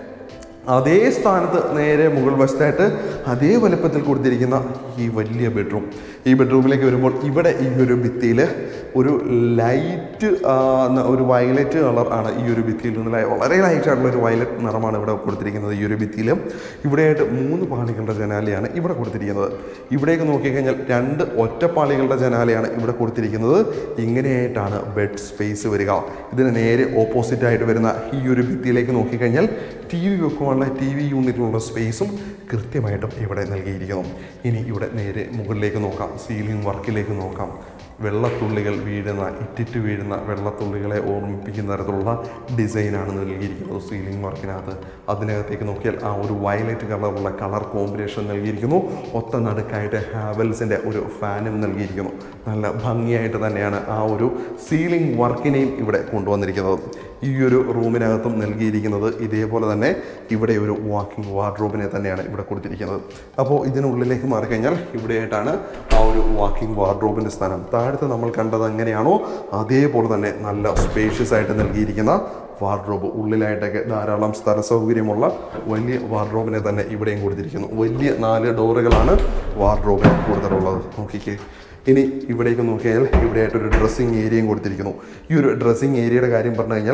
A: അതേ സ്ഥാനത്ത് നേരെ മുകൾ വശത്തായിട്ട് അതേ വലുപ്പത്തിൽ കൊടുത്തിരിക്കുന്ന ഈ വലിയ ബെഡ്റൂം. ഈ ബെഡ്റൂമിലേക്ക് വരുമ്പോൾ ഇവിടെ ഈ ഒരു ഭിത്തിയിൽ ഒരു ലൈറ്റ് ഒരു വയലറ്റ് കളർ ആണ് ഈ ഒരു ഭിത്തിയിൽ നിന്ന് വളരെ ലൈറ്റ് ആയിട്ടുള്ള ഒരു വയലറ്റ് നിറമാണ് ഇവിടെ കൊടുത്തിരിക്കുന്നത്. ഈ ഒരു ഭിത്തിയിൽ ഇവിടെയായിട്ട് മൂന്ന് പാളികളുടെ ജനാലയാണ് ഇവിടെ കൊടുത്തിരിക്കുന്നത്. ഇവിടേക്ക് നോക്കിക്കഴിഞ്ഞാൽ രണ്ട് ഒറ്റപ്പാളികളുടെ ജനാലയാണ് ഇവിടെ കൊടുത്തിരിക്കുന്നത്. ഇങ്ങനെയായിട്ടാണ് ബെഡ് സ്പേസ് വരിക. ഇതിന് നേരെ ഓപ്പോസിറ്റായിട്ട് വരുന്ന ഈ ഒരു ഭിത്തിയിലേക്ക് നോക്കിക്കഴിഞ്ഞാൽ ടി വി വെക്കുവാനുള്ള ടി വി യൂണിറ്റിലുള്ള സ്പേസും കൃത്യമായിട്ടും ഇവിടെ നൽകിയിരിക്കുന്നു. ഇനി ഇവിടെ നേരെ മുകളിലേക്ക് നോക്കാം. സീലിംഗ് വർക്കിലേക്ക് നോക്കാം. വെള്ളത്തുള്ളികൾ വീഴുന്ന ഇറ്റിറ്റ് വീഴുന്ന വെള്ളത്തുള്ളികളെ ഓർമ്മിപ്പിക്കുന്ന തരത്തിലുള്ള ഡിസൈനാണ് നൽകിയിരിക്കുന്നത് സീലിംഗ് വർക്കിനകത്ത്. അതിനകത്തേക്ക് നോക്കിയാൽ ആ ഒരു വയലറ്റ് കളറുള്ള കളർ കോമ്പിനേഷൻ നൽകിയിരിക്കുന്നു. ഒത്ത നടുക്കായിട്ട് ഹാവൽസിൻ്റെ ഒരു ഫാനും നൽകിയിരിക്കുന്നു. നല്ല ഭംഗിയായിട്ട് തന്നെയാണ് ആ ഒരു സീലിംഗ് വർക്കിനെയും ഇവിടെ കൊണ്ടുവന്നിരിക്കുന്നത്. ഈ ഒരു റൂമിനകത്തും നൽകിയിരിക്കുന്നത് ഇതേപോലെ തന്നെ ഇവിടെ ഒരു വാക്കിംഗ് വാർഡ്രോബിനെ തന്നെയാണ് ഇവിടെ കൊടുത്തിരിക്കുന്നത്. അപ്പോൾ ഇതിനുള്ളിലേക്ക് മാറിക്കഴിഞ്ഞാൽ ഇവിടെയായിട്ടാണ് ആ ഒരു വാക്കിംഗ് വാർഡ്രോബിൻ്റെ സ്ഥാനം. താഴത്ത് നമ്മൾ കണ്ടത് എങ്ങനെയാണോ അതേപോലെ തന്നെ നല്ല സ്പേഷ്യസ് ആയിട്ട് നൽകിയിരിക്കുന്ന വാർഡ്രോബ്. ഉള്ളിലായിട്ടൊക്കെ ധാരാളം സ്ഥല സൗകര്യമുള്ള വലിയ വാർഡ്രോബിനെ തന്നെ ഇവിടെയും കൊടുത്തിരിക്കുന്നു. വലിയ നാല് ഡോറുകളാണ് വാർഡ്രോബിന് കൊടുത്തിട്ടുള്ളത്. നോക്കിക്കേ. ഇനി ഇവിടേക്ക് നോക്കിയാൽ ഇവിടെയായിട്ടൊരു ഡ്രസ്സിങ് ഏരിയയും കൊടുത്തിരിക്കുന്നു. ഈ ഒരു ഡ്രസ്സിങ് ഏരിയയുടെ കാര്യം പറഞ്ഞു കഴിഞ്ഞാൽ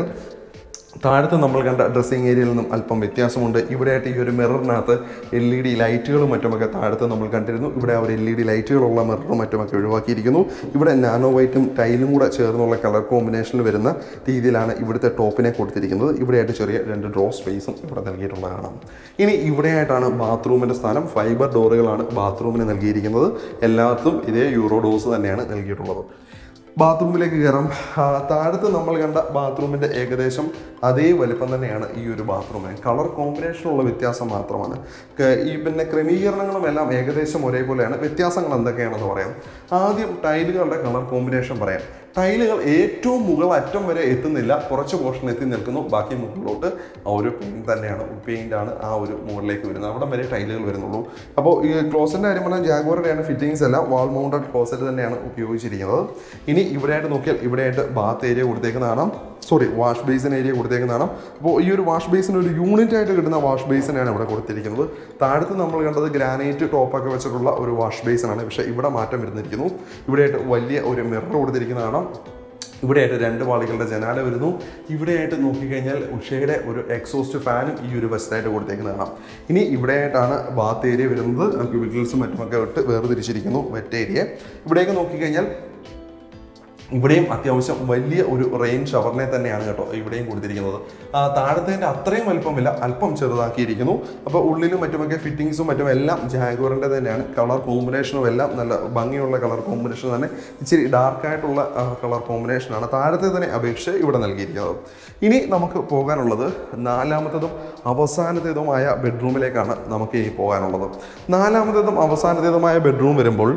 A: താഴത്ത് നമ്മൾ കണ്ട ഡ്രസ്സിങ് ഏരിയയിൽ നിന്നും അല്പം വ്യത്യാസമുണ്ട്. ഇവിടെയായിട്ട് ഈ ഒരു മിററിനകത്ത് എൽ ഇ ഡി ലൈറ്റുകളും മറ്റുമൊക്കെ താഴത്ത് നമ്മൾ കണ്ടിരുന്നു. ഇവിടെ ഒരു എൽ ഇ ഡി ലൈറ്റുകളുള്ള മിററും മറ്റുമൊക്കെ ഒഴിവാക്കിയിരിക്കുന്നു. ഇവിടെ നാനോ വൈറ്റും ടൈലും കൂടെ ചേർന്നുള്ള കളർ കോമ്പിനേഷനിൽ വരുന്ന രീതിയിലാണ് ഇവിടുത്തെ ടോപ്പിനെ കൊടുത്തിരിക്കുന്നത്. ഇവിടെയായിട്ട് ചെറിയ രണ്ട് ഡ്രോ സ്പേസും ഇവിടെ നൽകിയിട്ടുള്ളതാണ്. ഇനി ഇവിടെയായിട്ടാണ് ബാത്റൂമിൻ്റെ സ്ഥാനം. ഫൈബർ ഡോറുകളാണ് ബാത്റൂമിന് നൽകിയിരിക്കുന്നത്. എല്ലാത്തും ഇതേ യൂറോ ഡോസ് തന്നെയാണ് നൽകിയിട്ടുള്ളത്. ബാത്റൂമിലേക്ക് കയറാം. താഴത്ത് നമ്മൾ കണ്ട ബാത്റൂമിൻ്റെ ഏകദേശം അതേ വലിപ്പം തന്നെയാണ് ഈ ഒരു ബാത്റൂമിന്. കളർ കോമ്പിനേഷനുള്ള വ്യത്യാസം മാത്രമാണ്. ഈ പിന്നെ ക്രമീകരണങ്ങളും എല്ലാം ഏകദേശം ഒരേപോലെയാണ്. വ്യത്യാസങ്ങൾ എന്തൊക്കെയാണെന്ന് പറയാം. ആദ്യം ടൈലുകളുടെ കളർ കോമ്പിനേഷൻ പറയാം. ടൈലുകൾ ഏറ്റവും മുകൾ അറ്റം വരെ എത്തുന്നില്ല, കുറച്ച് പോർഷൻ എത്തി നിൽക്കുന്നു. ബാക്കി മുകളിലോട്ട് ആ ഒരു പെയിൻറ് തന്നെയാണ് പെയിൻ്റാണ് ആ ഒരു മുകളിലേക്ക് വരുന്നത്. അവിടെ വരെ ടൈലുകൾ വരുന്നുള്ളൂ. അപ്പോൾ ഈ ക്ലോസറ്റിൻ്റെ കാര്യം പറഞ്ഞാൽ ജാഗ്വാറുടെയാണ് ഫിറ്റിങ്സ് എല്ലാം വാൾ മൗണ്ടഡ് ക്ലോസറ്റ് തന്നെയാണ് ഉപയോഗിച്ചിരിക്കുന്നത്. ഇനി ഇവിടെയായിട്ട് നോക്കിയാൽ ഇവിടെയായിട്ട് ബാത്ത് ഏരിയ കൊടുത്തേക്കുന്നതാണ്. സോറി വാഷ് ബേസിൻ ഏരിയ കൊടുത്തേക്കുന്നതാണ്. അപ്പോൾ ഈ ഒരു വാഷ് ബേസിൻ ഒരു യൂണിറ്റ് ആയിട്ട് കിട്ടുന്ന വാഷ് ബേസിനാണ് ഇവിടെ കൊടുത്തിരിക്കുന്നത്. താഴത്ത് നമ്മൾ കണ്ടത് ഗ്രാനൈറ്റ് ടോപ്പൊക്കെ വെച്ചിട്ടുള്ള ഒരു വാഷ് ബേസിനാണ്. പക്ഷേ ഇവിടെ മാറ്റം വരുന്നിരിക്കുന്നു. ഇവിടെയായിട്ട് വലിയ ഒരു മിറർ കൊടുത്തിരിക്കുന്നതാണ്. ഇവിടെയായിട്ട് രണ്ട് പാളികളുടെ ജനാല വരുന്നു. ഇവിടെയായിട്ട് നോക്കിക്കഴിഞ്ഞാൽ ഉഷയുടെ ഒരു എക്സോസ്റ്റ് ഫാനും ഈ ഒരു വശത്തായിട്ട് കൊടുത്തേക്കുന്നതാണ്. ഇനി ഇവിടെയായിട്ടാണ് ബാത്ത് ഏരിയ വരുന്നത്. ക്യൂബിക്കിൾസും മറ്റുമൊക്കെ ഇട്ട് വേർതിരിച്ചിരിക്കുന്നു വെറ്റ് ഏരിയ. ഇവിടേക്ക് നോക്കിക്കഴിഞ്ഞാൽ ഇവിടെയും അത്യാവശ്യം വലിയ ഒരു റെയിൻ ഷവറിനെ തന്നെയാണ് കേട്ടോ ഇവിടെയും കൊടുത്തിരിക്കുന്നത്. താഴത്തേൻ്റെ അത്രയും വലുപ്പമില്ല, അല്പം ചെറുതാക്കിയിരിക്കുന്നു. അപ്പോൾ ഉള്ളിലും മറ്റുമൊക്കെ ഫിറ്റിങ്സും മറ്റും എല്ലാം ജാഗ്വാറിൻ്റെ തന്നെയാണ്. കളർ കോമ്പിനേഷനും എല്ലാം നല്ല ഭംഗിയുള്ള കളർ കോമ്പിനേഷൻ തന്നെ. ഇച്ചിരി ഡാർക്കായിട്ടുള്ള കളർ കോമ്പിനേഷനാണ് താഴത്തെ തന്നെ അപേക്ഷിച്ച് ഇവിടെ നൽകിയിരിക്കുന്നത്. ഇനി നമുക്ക് പോകാനുള്ളത് നാലാമത്തതും അവസാനത്തേതുമായ ബെഡ്റൂമിലേക്കാണ് നമുക്ക് ഇനി പോകാനുള്ളത്. നാലാമത്തേതും അവസാനത്തേതുമായ ബെഡ്റൂം വരുമ്പോൾ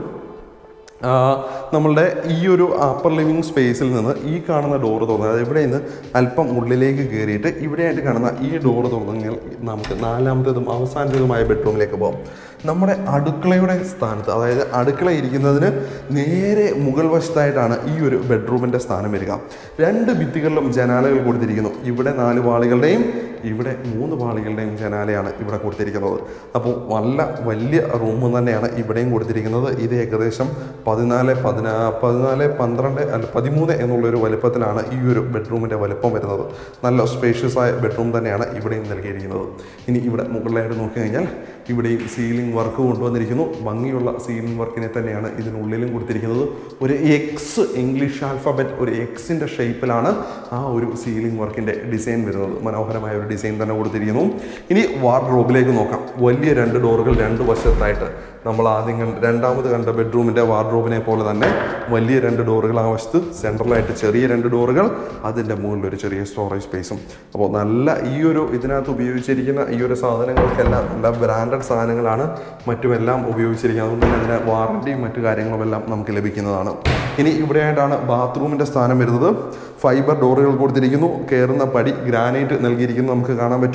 A: നമ്മളുടെ ഈ ഒരു അപ്പർ ലിവിങ് സ്പേസിൽ നിന്ന് ഈ കാണുന്ന ഡോറ് തുറന്ന്, അതായത് ഇവിടെ നിന്ന് അല്പം ഉള്ളിലേക്ക് കയറിയിട്ട് ഇവിടെയായിട്ട് കാണുന്ന ഈ ഡോറ് തുറന്നെങ്കിൽ നമുക്ക് നാലാമത്തേതും അവസാനത്തേതുമായ ബെഡ്റൂമിലേക്ക് പോകാം. നമ്മുടെ അടുക്കളയുടെ സ്ഥാനത്ത്, അതായത് അടുക്കള ഇരിക്കുന്നതിന് നേരെ മുകൾ വശത്തായിട്ടാണ് ഈ ഒരു ബെഡ്റൂമിൻ്റെ സ്ഥാനം വരിക. രണ്ട് ഭിത്തികളിലും ജനാലകൾ കൊടുത്തിരിക്കുന്നു. ഇവിടെ നാല് പാളികളുടെയും ഇവിടെ മൂന്ന് പാളികളുടെയും ജനാലയാണ് ഇവിടെ കൊടുത്തിരിക്കുന്നത്. അപ്പോൾ നല്ല വലിയ റൂം തന്നെയാണ് ഇവിടെയും കൊടുത്തിരിക്കുന്നത്. ഇത് ഏകദേശം പതിനാല് പതിനാ പതിനാല് പന്ത്രണ്ട് അല്ല പതിമൂന്ന് എന്നുള്ളൊരു വലുപ്പത്തിലാണ് ഈ ഒരു ബെഡ്റൂമിൻ്റെ വലുപ്പം വരുന്നത്. നല്ല സ്പേഷ്യസ് ആയ ബെഡ്റൂം തന്നെയാണ് ഇവിടെയും നൽകിയിരിക്കുന്നത്. ഇനി ഇവിടെ മുകളിലായിട്ട് നോക്കിക്കഴിഞ്ഞാൽ ഇവിടെയും സീലിംഗ് വർക്ക് കൊണ്ടുവന്നിരിക്കുന്നു. ഭംഗിയുള്ള സീലിംഗ് വർക്കിനെ തന്നെയാണ് ഇതിനുള്ളിലും കൊടുത്തിരിക്കുന്നത്. ഒരു എക്സ് ഇംഗ്ലീഷ് ആൽഫബറ്റ് ഒരു എക്സിൻ്റെ ഷേപ്പിലാണ് ആ ഒരു സീലിംഗ് വർക്കിൻ്റെ ഡിസൈൻ വരുന്നത്. മനോഹരമായ ഒരു ഡിസൈൻ തന്നെ കൊടുത്തിരിക്കുന്നു. ഇനി വാർഡ്രോബിലേക്ക് നോക്കാം. വലിയ രണ്ട് ഡോറുകൾ രണ്ട് വശത്തായിട്ട് നമ്മൾ ആദ്യം കണ്ട് രണ്ടാമത് കണ്ട ബെഡ്റൂമിൻ്റെ വാർഡ്രോബിനെ പോലെ തന്നെ വലിയ രണ്ട് ഡോറുകൾ ആ വശത്ത്, സെൻട്രലായിട്ട് ചെറിയ രണ്ട് ഡോറുകൾ, അതിൻ്റെ മുകളിൽ ഒരു ചെറിയ സ്റ്റോറേജ് സ്പേസും. അപ്പോൾ നല്ല ഈ ഒരു ഇതിനകത്ത് ഉപയോഗിച്ചിരിക്കുന്ന ഈ ഒരു സാധനങ്ങൾക്കെല്ലാം നല്ല ബ്രാൻഡഡ് സാധനങ്ങളാണ് മറ്റുമെല്ലാം ഉപയോഗിച്ചിരിക്കുന്നത്. അതുകൊണ്ട് തന്നെ അതിന് വാറണ്ടിയും മറ്റു കാര്യങ്ങളുമെല്ലാം നമുക്ക് ലഭിക്കുന്നതാണ്. ഇനി ഇവിടെയായിട്ടാണ് ബാത്റൂമിൻ്റെ സ്ഥാനം വരുന്നത്. ഫൈബർ ഡോറുകൾ കൊടുത്തിരിക്കുന്നു. കയറുന്ന പടി ഗ്രാനൈറ്റ് നൽകിയിരിക്കുന്നു, നമുക്ക് കാണാൻ പറ്റും.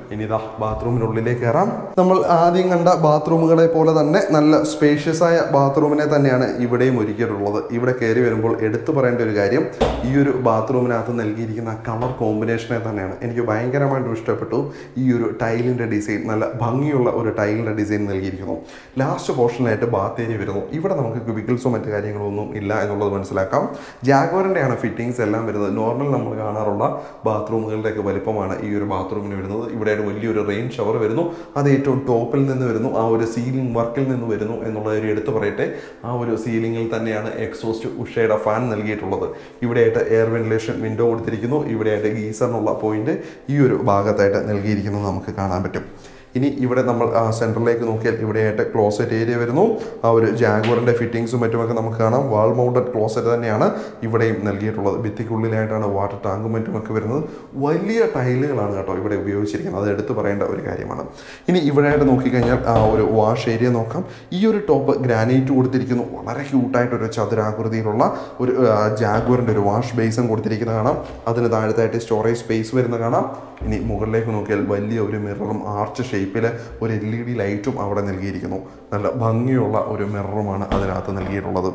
A: ഇനി ഇതാ ബാത്റൂമിനുള്ളിലേക്ക് കയറാം. നമ്മൾ ആദ്യം കണ്ട ബാത്റൂമുകളെ പോലെ തന്നെ നല്ല സ്പേഷ്യസ് ആയ ബാത്റൂമിനെ തന്നെയാണ് ഇവിടെയും ഒരുക്കിയിട്ടുള്ളത്. ഇവിടെ കയറി വരുമ്പോൾ എടുത്തു പറയേണ്ട ഒരു കാര്യം, ഈ ഒരു ബാത്റൂമിനകത്ത് നൽകിയിരിക്കുന്ന കളർ കോമ്പിനേഷനെ തന്നെയാണ് എനിക്ക് ഭയങ്കരമായിട്ട് ഇഷ്ടപ്പെട്ടു. ഈ ഒരു ടൈലിൻ്റെ ഡിസൈൻ, നല്ല ഭംഗിയുള്ള ഒരു ടൈലിൻ്റെ ഡിസൈൻ നൽകിയിരിക്കുന്നു. ലാസ്റ്റ് പോർഷനായിട്ട് ബാത്ത് ഏരിയ വരുന്നു. ഇവിടെ നമുക്ക് ക്യൂബിക്കിൾസോ മറ്റു കാര്യങ്ങളോ ഒന്നും ഇല്ല എന്നുള്ളത് മനസ്സിലാക്കാം. ജാഗ്വറിൻ്റെയാണ് ഫിറ്റിങ്സ് എല്ലാം വരുന്നത്. നോർമൽ നമ്മൾ കാണാറുള്ള ബാത്റൂമുകളുടെയൊക്കെ വലിപ്പമാണ് ഈ ഒരു ബാത്റൂമിന് വരുന്നത്. ഇവിടെയായിട്ട് വലിയൊരു റെയിൻ ഷവർ വരുന്നു. അത് ഏറ്റവും ടോപ്പിൽ നിന്ന് വരുന്നു, ആ ഒരു സീലിംഗ് വർക്കിൽ നിന്ന് വരുന്നു എന്നുള്ള ഒരു എടുത്തു പറയട്ടെ. ആ ഒരു സീലിംഗിൽ തന്നെയാണ് എക്സോസ്റ്റ് ഉഷയുടെ ഫാൻ നൽകിയിട്ടുള്ളത്. ഇവിടെയായിട്ട് എയർ വെന്റിലേഷൻ വിൻഡോ കൊടുത്തിരിക്കുന്നു. ഇവിടെയായിട്ട് ഗീസറിനുള്ള പോയിന്റ് ഈ ഒരു ഭാഗത്തായിട്ട് നൽകിയിരിക്കുന്നത് നമുക്ക് കാണാൻ പറ്റും. ഇനി ഇവിടെ നമ്മൾ സെൻറ്ററിലേക്ക് നോക്കിയാൽ ഇവിടെയായിട്ട് ക്ലോസറ്റ് ഏരിയ വരുന്നു. ആ ഒരു ജാഗ്വറിൻ്റെ ഫിറ്റിങ്സും മറ്റുമൊക്കെ നമുക്ക് കാണാം. വാൾ മൗണ്ടഡ് ക്ലോസറ്റ് തന്നെയാണ് ഇവിടെയും നൽകിയിട്ടുള്ളത്. ഭിത്തിക്കുള്ളിലായിട്ടാണ് വാട്ടർ ടാങ്കും മറ്റുമൊക്കെ വരുന്നത്. വലിയ ടൈലുകളാണ് കേട്ടോ ഇവിടെ ഉപയോഗിച്ചിരിക്കുന്നത്, അത് എടുത്തു പറയേണ്ട ഒരു കാര്യമാണ്. ഇനി ഇവിടെയായിട്ട് നോക്കിക്കഴിഞ്ഞാൽ ആ ഒരു വാഷ് ഏരിയ നോക്കാം. ഈ ഒരു ടോപ്പ് ഗ്രാനൈറ്റ് കൊടുത്തിരിക്കുന്നു. വളരെ ക്യൂട്ടായിട്ടൊരു ചതുരാകൃതിയിലുള്ള ഒരു ജാഗ്വറിൻ്റെ ഒരു വാഷ് ബേസും കൊടുത്തിരിക്കുന്നത് കാണാം. അതിന് താഴത്തായിട്ട് സ്റ്റോറേജ് സ്പേസ് വരുന്നത് കാണാം. ഇനി മുകളിലേക്ക് നോക്കിയാൽ വലിയ ഒരു മിററും ആർച്ച് ഷേപ്പിൽ ഒരു എൽ ഇ ഡി ലൈറ്റും അവിടെ നൽകിയിരിക്കുന്നു. നല്ല ഭംഗിയുള്ള ഒരു മിററുമാണ് അതിനകത്ത് നൽകിയിട്ടുള്ളത്.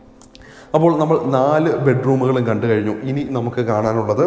A: അപ്പോൾ നമ്മൾ നാല് ബെഡ്റൂമുകളും കണ്ടു കഴിഞ്ഞു. ഇനി നമുക്ക് കാണാനുള്ളത്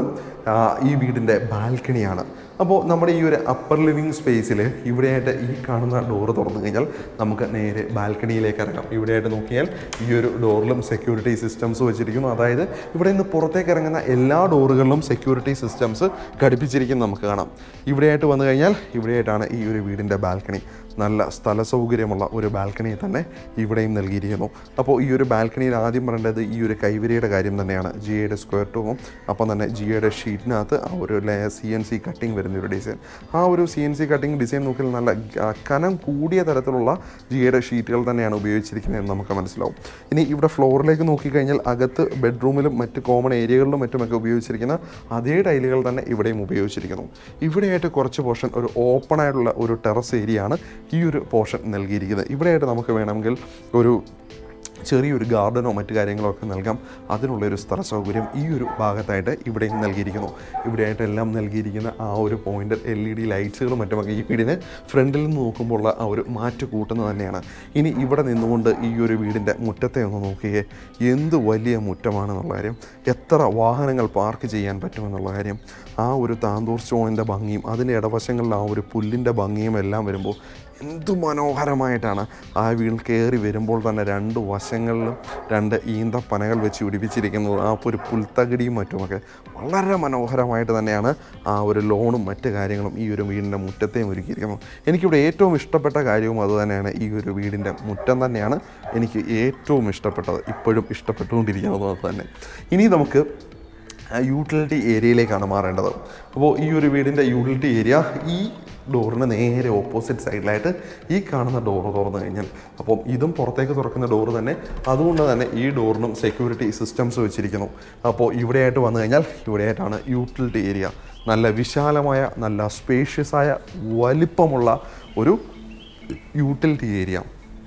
A: ഈ വീടിൻ്റെ ബാൽക്കണിയാണ്. അപ്പോൾ നമ്മുടെ ഈ ഒരു അപ്പർ ലിവിങ് സ്പേസിൽ ഇവിടെയായിട്ട് ഈ കാണുന്ന ഡോറ് തുറന്നു കഴിഞ്ഞാൽ നമുക്ക് നേരെ ബാൽക്കണിയിലേക്ക് ഇറങ്ങാം. ഇവിടെയായിട്ട് നോക്കിയാൽ ഈ ഒരു ഡോറിലും സെക്യൂരിറ്റി സിസ്റ്റംസ് വെച്ചിരിക്കുന്നു. അതായത് ഇവിടെ നിന്ന് പുറത്തേക്ക് ഇറങ്ങുന്ന എല്ലാ ഡോറുകളിലും സെക്യൂരിറ്റി സിസ്റ്റംസ് ഘടിപ്പിച്ചിരിക്കുന്നത് നമുക്ക് കാണാം. ഇവിടെയായിട്ട് വന്നു കഴിഞ്ഞാൽ ഇവിടെയായിട്ടാണ് ഈ ഒരു വീടിൻ്റെ ബാൽക്കണി. നല്ല സ്ഥല സൗകര്യമുള്ള ഒരു ബാൽക്കണി തന്നെ ഇവിടെയും നൽകിയിരിക്കുന്നു. അപ്പോൾ ഈ ഒരു ബാൽക്കണിയിൽ ആദ്യം പറയേണ്ടത് ഈ ഒരു കൈവരിയുടെ കാര്യം തന്നെയാണ്. ജി എയുടെ സ്ക്വയർ ട്യൂബും അപ്പം തന്നെ ജി എയുടെ ഷീറ്റിനകത്ത് ആ ഒരു സി എൻ സി കട്ടിങ് വരുന്ന ഒരു ഡിസൈൻ. ആ ഒരു C N C cutting design നോക്കിയാൽ നല്ല കനം കൂടിയ തരത്തിലുള്ള ജി എയുടെ ഷീറ്റുകൾ തന്നെയാണ് ഉപയോഗിച്ചിരിക്കുന്നതെന്ന് നമുക്ക് മനസ്സിലാവും. ഇനി ഇവിടെ ഫ്ലോറിലേക്ക് നോക്കിക്കഴിഞ്ഞാൽ അകത്ത് ബെഡ്റൂമിലും മറ്റ് കോമൺ ഏരിയകളിലും മറ്റുമൊക്കെ ഉപയോഗിച്ചിരിക്കുന്ന അതേ ടൈലുകൾ തന്നെ ഇവിടെയും ഉപയോഗിച്ചിരിക്കുന്നു. ഇവിടെയായിട്ട് കുറച്ച് പോർഷൻ ഒരു ഓപ്പൺ ആയിട്ടുള്ള ഒരു ടെറസ് ഏരിയ ആണ് ഈ ഒരു പോർഷൻ നൽകിയിരിക്കുന്നത്. ഇവിടെയായിട്ട് നമുക്ക് വേണമെങ്കിൽ ഒരു ചെറിയൊരു ഗാർഡനോ മറ്റു കാര്യങ്ങളോ ഒക്കെ നൽകാം. അതിനുള്ളൊരു സ്ഥല സൗകര്യം ഈ ഒരു ഭാഗത്തായിട്ട് ഇവിടെയും നൽകിയിരിക്കുന്നു. ഇവിടെയായിട്ട് എല്ലാം നൽകിയിരിക്കുന്ന ആ ഒരു പോയിൻ്റ് എൽ ഇ ഡി ലൈറ്റ്സുകളും മറ്റുമൊക്കെ ഈ വീടിന് ഫ്രണ്ടിൽ നിന്ന് നോക്കുമ്പോൾ ആ ഒരു മാറ്റ് കൂട്ടുന്നത് തന്നെയാണ്. ഇനി ഇവിടെ നിന്നുകൊണ്ട് ഈ ഒരു വീടിൻ്റെ മുറ്റത്തെ ഒന്ന് നോക്കിയേ, എന്ത് വലിയ മുറ്റമാണെന്നുള്ള കാര്യം, എത്ര വാഹനങ്ങൾ പാർക്ക് ചെയ്യാൻ പറ്റുമെന്നുള്ള കാര്യം, ആ ഒരു താന്തൂർ സ്റ്റോണിൻ്റെ ഭംഗിയും അതിൻ്റെ ഇടവശങ്ങളിൽ ആ ഒരു പുല്ലിൻ്റെ ഭംഗിയും എല്ലാം വരുമ്പോൾ എന്തു മനോഹരമായിട്ടാണ് ആ വീട് കയറി വരുമ്പോൾ തന്നെ രണ്ട് വശങ്ങളിലും രണ്ട് ഈന്തപ്പനകൾ വെച്ച് പിടിപ്പിച്ചിരിക്കുന്നത്. ആ ഒരു പുൽത്തകിടിയും മറ്റുമൊക്കെ വളരെ മനോഹരമായിട്ട് തന്നെയാണ് ആ ഒരു ലോണും മറ്റ് കാര്യങ്ങളും ഈ ഒരു വീടിൻ്റെ മുറ്റത്തെയും ഒരുക്കിയിരിക്കുന്നത്. എനിക്കിവിടെ ഏറ്റവും ഇഷ്ടപ്പെട്ട കാര്യവും അതുതന്നെയാണ്. ഈ ഒരു വീടിൻ്റെ മുറ്റം തന്നെയാണ് എനിക്ക് ഏറ്റവും ഇഷ്ടപ്പെട്ടത്, ഇപ്പോഴും ഇഷ്ടപ്പെട്ടുകൊണ്ടിരിക്കുന്നത് അത് തന്നെ. ഇനി നമുക്ക് യൂട്ടിലിറ്റി ഏരിയയിലേക്കാണ് മാറേണ്ടത്. അപ്പോൾ ഈ ഒരു വീടിൻ്റെ യൂട്ടിലിറ്റി ഏരിയ ഈ ഡോറിന് നേരെ ഓപ്പോസിറ്റ് സൈഡിലായിട്ട് ഈ കാണുന്ന ഡോറ് തുറന്നു കഴിഞ്ഞാൽ, അപ്പം ഇതും പുറത്തേക്ക് തുറക്കുന്ന ഡോറ് തന്നെ, അതുകൊണ്ട് തന്നെ ഈ ഡോറിനും സെക്യൂരിറ്റി സിസ്റ്റംസ് വെച്ചിരിക്കുന്നു. അപ്പോൾ ഇവിടെയായിട്ട് വന്നു കഴിഞ്ഞാൽ ഇവിടെയായിട്ടാണ് യൂട്ടിലിറ്റി ഏരിയ. നല്ല വിശാലമായ, നല്ല സ്പേഷ്യസായ, വലിപ്പമുള്ള ഒരു യൂട്ടിലിറ്റി ഏരിയ.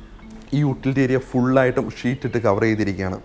A: ഈ യൂട്ടിലിറ്റി ഏരിയ ഫുള്ളായിട്ടും ഷീറ്റിട്ട് കവർ ചെയ്തിരിക്കുകയാണ്.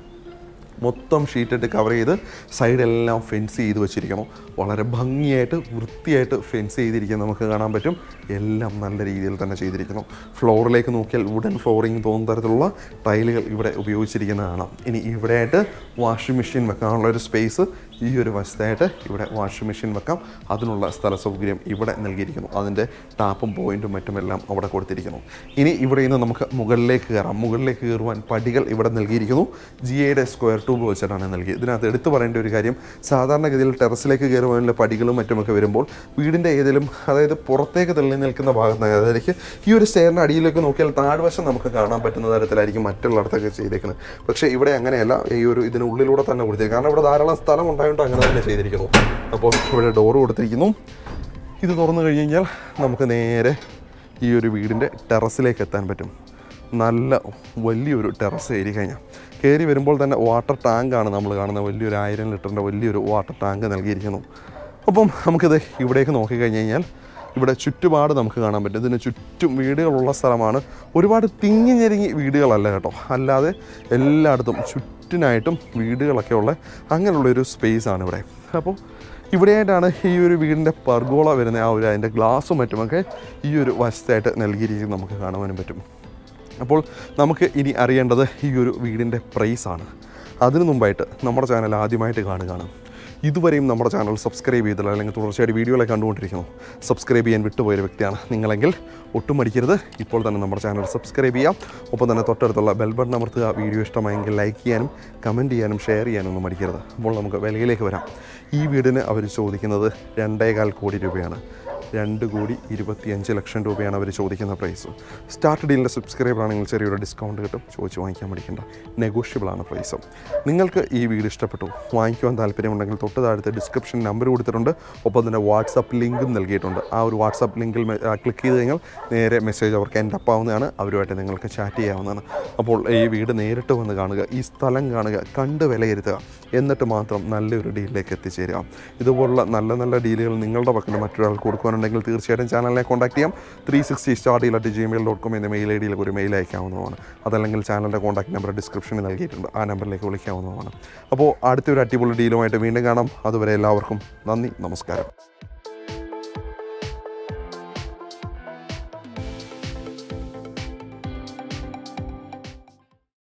A: മൊത്തം ഷീറ്റിട്ട് കവർ ചെയ്ത് സൈഡെല്ലാം ഫെൻസ് ചെയ്ത് വെച്ചിരിക്കണം. വളരെ ഭംഗിയായിട്ട് വൃത്തിയായിട്ട് ഫെൻസ് ചെയ്തിരിക്കാൻ നമുക്ക് കാണാൻ പറ്റും. എല്ലാം നല്ല രീതിയിൽ തന്നെ ചെയ്തിരിക്കുന്നു. ഫ്ലോറിലേക്ക് നോക്കിയാൽ വുഡൻ ഫ്ലോറിങ് തോന്നുന്ന തരത്തിലുള്ള ടൈലുകൾ ഇവിടെ ഉപയോഗിച്ചിരിക്കുന്നത് കാണാം. ഇനി ഇവിടെയായിട്ട് വാഷിംഗ് മെഷീൻ വെക്കാനുള്ള ഒരു സ്പേസ് ഈ ഒരു വശത്തായിട്ട് ഇവിടെ വാഷിംഗ് മെഷീൻ വെക്കാം. അതിനുള്ള സ്ഥല സൗകര്യം ഇവിടെ നൽകിയിരിക്കുന്നു. അതിൻ്റെ ടാപ്പും പോയിൻറ്റും മറ്റുമെല്ലാം അവിടെ കൊടുത്തിരിക്കുന്നു. ഇനി ഇവിടെ നിന്ന് നമുക്ക് മുകളിലേക്ക് കയറാം. മുകളിലേക്ക് കയറുവാൻ പടികൾ ഇവിടെ നൽകിയിരിക്കുന്നു. ജി എയുടെ സ്ക്വയർ ട്യൂബ് വെച്ചിട്ടാണ് നൽകിയത്. ഇതിനകത്ത് എടുത്തു പറയേണ്ട ഒരു കാര്യം, സാധാരണഗതിയിൽ ടെറസിലേക്ക് കയറുവാനുള്ള പടികളും മറ്റുമൊക്കെ വരുമ്പോൾ വീടിൻ്റെ ഏതെങ്കിലും, അതായത് പുറത്തേക്ക് തള്ളി നിൽക്കുന്ന ഭാഗത്ത്, അതായത് ഈ ഒരു സ്റ്റെയറിൻ്റെ അടിയിലേക്ക് നോക്കിയാൽ താഴ്വശം നമുക്ക് കാണാൻ പറ്റുന്ന തരത്തിലായിരിക്കും മറ്റുള്ളിടത്തൊക്കെ ചെയ്തേക്കുന്നത്. പക്ഷേ ഇവിടെ അങ്ങനെയല്ല, ഈ ഒരു ഇതിനുള്ളിലൂടെ തന്നെ കൊടുത്തിരിക്കും. കാരണം ഇവിടെ ധാരാളം സ്ഥലം ഉണ്ടായതുകൊണ്ട് അങ്ങനെ തന്നെ ചെയ്തിരിക്കുന്നു. അപ്പോൾ ഇവിടെ ഡോറ് കൊടുത്തിരിക്കുന്നു. ഇത് തുറന്നു കഴിഞ്ഞ് കഴിഞ്ഞാൽ നമുക്ക് നേരെ ഈ ഒരു വീടിൻ്റെ ടെറസിലേക്ക് എത്താൻ പറ്റും. നല്ല വലിയൊരു ടെറസ് ഏരിയ കഴിഞ്ഞാൽ കയറി വരുമ്പോൾ തന്നെ വാട്ടർ ടാങ്കാണ് നമ്മൾ കാണുന്നത്. വലിയൊരു ആയിരം ലിറ്ററിൻ്റെ വലിയൊരു വാട്ടർ ടാങ്ക് നൽകിയിരിക്കുന്നു. അപ്പം നമുക്കിത് ഇവിടേക്ക് നോക്കിക്കഴിഞ്ഞ് കഴിഞ്ഞാൽ ഇവിടെ ചുറ്റുപാട് നമുക്ക് കാണാൻ പറ്റും. ഇതിന് ചുറ്റും വീടുകളുള്ള സ്ഥലമാണ്. ഒരുപാട് തിങ്ങി ഞെരുങ്ങി വീടുകളല്ല കേട്ടോ, അല്ലാതെ എല്ലായിടത്തും ചുറ്റിനായിട്ടും വീടുകളൊക്കെ ഉള്ള അങ്ങനെയുള്ളൊരു സ്പേസാണ് ഇവിടെ. അപ്പോൾ ഇവിടെയായിട്ടാണ് ഈ ഒരു വീടിൻ്റെ പർഗോള വരുന്ന ആ ഒരു അതിൻ്റെ ഗ്ലാസും മറ്റുമൊക്കെ ഈ ഒരു വശത്തായിട്ട് നൽകിയിരിക്കുന്നത് നമുക്ക് കാണുവാനും പറ്റും. അപ്പോൾ നമുക്ക് ഇനി അറിയേണ്ടത് ഈ ഒരു വീടിൻ്റെ പ്രൈസാണ്. അതിനു മുമ്പായിട്ട് നമ്മുടെ ചാനൽ ആദ്യമായിട്ട് കാണുകയാണ്, ഇതുവരെയും നമ്മുടെ ചാനൽ സബ്സ്ക്രൈബ് ചെയ്തില്ല അല്ലെങ്കിൽ തുടർച്ചയായിട്ട് വീഡിയോകളൊക്കെ കണ്ടുകൊണ്ടിരിക്കുന്നു, സബ്സ്ക്രൈബ് ചെയ്യാൻ വിട്ടുപോയൊരു വ്യക്തിയാണ് നിങ്ങളെങ്കിൽ ഒട്ടും മടിക്കരുത്, ഇപ്പോൾ തന്നെ നമ്മുടെ ചാനൽ സബ്സ്ക്രൈബ് ചെയ്യാം. ഒപ്പം തന്നെ തൊട്ടടുത്തുള്ള ബെൽ ബട്ടൺ അമർത്തുക. വീഡിയോ ഇഷ്ടമായെങ്കിൽ ലൈക്ക് ചെയ്യാനും കമൻറ്റ് ചെയ്യാനും ഷെയർ ചെയ്യാനും ഒന്നും മടിക്കരുത്. അപ്പോൾ നമുക്ക് വിലയിലേക്ക് വരാം. ഈ വീടിന് അവർ ചോദിക്കുന്നത് രണ്ടേകാൽ കോടി രൂപയാണ്. രണ്ട് കോടി ഇരുപത്തിയഞ്ച് ലക്ഷം രൂപയാണ് അവർ ചോദിക്കുന്ന പ്രൈസ്. സ്റ്റാർട്ട് ഡീലിൻ്റെ സബ്സ്ക്രൈബർ ആണെങ്കിൽ ചെറിയൊരു ഡിസ്കൗണ്ട് കിട്ടും, ചോദിച്ച് വാങ്ങിക്കാൻ മടിക്കേണ്ട. നെഗോഷ്യബിളാണ് പ്രൈസ്. നിങ്ങൾക്ക് ഈ വീട് ഇഷ്ടപ്പെട്ടു, വാങ്ങിക്കുവാൻ താല്പര്യമുണ്ടെങ്കിൽ തൊട്ട് താഴത്തെ ഡിസ്ക്രിപ്ഷൻ നമ്പർ കൊടുത്തിട്ടുണ്ട്. ഒപ്പം തന്നെ വാട്സാപ്പ് ലിങ്കും നൽകിയിട്ടുണ്ട്. ആ ഒരു വാട്സാപ്പ് ലിങ്കിൽ ക്ലിക്ക് ചെയ്ത് കഴിഞ്ഞാൽ നേരെ മെസ്സേജ് അവർക്ക് എൻഡ് അപ്പ് ആവുന്നതാണ്. അവരുമായിട്ട് നിങ്ങൾക്ക് ചാറ്റ് ചെയ്യാവുന്നതാണ്. അപ്പോൾ ഈ വീട് നേരിട്ട് വന്ന് കാണുക, ഈ സ്ഥലം കാണുക, കണ്ട് വിലയിരുത്തുക, എന്നിട്ട് മാത്രം നല്ലൊരു ഡീലിലേക്ക് എത്തിച്ചേരുക. ഇതുപോലുള്ള നല്ല നല്ല ഡീലുകൾ നിങ്ങളുടെ പക്കൽ മറ്റൊരാൾക്ക് കൊടുക്കുവാനുണ്ടെങ്കിൽ തീർച്ചയായിട്ടും ചാനലിനെ കോൺടാക്ട് ചെയ്യാം. Three sixty star deal at Gmail dot com എന്ന മെയിൽ ഐ ഡിയിലേക്ക് ഒരു മെയിൽ അയക്കാവുന്നതാണ്. അതല്ലെങ്കിൽ ചാനലിൻ്റെ കോൺടാക്ട് നമ്പർ ഡിസ്ക്രിപ്ഷനിൽ നൽകിയിട്ടുണ്ട്, ആ നമ്പറിലേക്ക് വിളിക്കാവുന്നതാണ്. അപ്പോൾ അടുത്തൊരു അടിപൊളി ഡീലുമായിട്ട് വീണ്ടും കാണാം. അതുവരെ എല്ലാവർക്കും നന്ദി, നമസ്കാരം.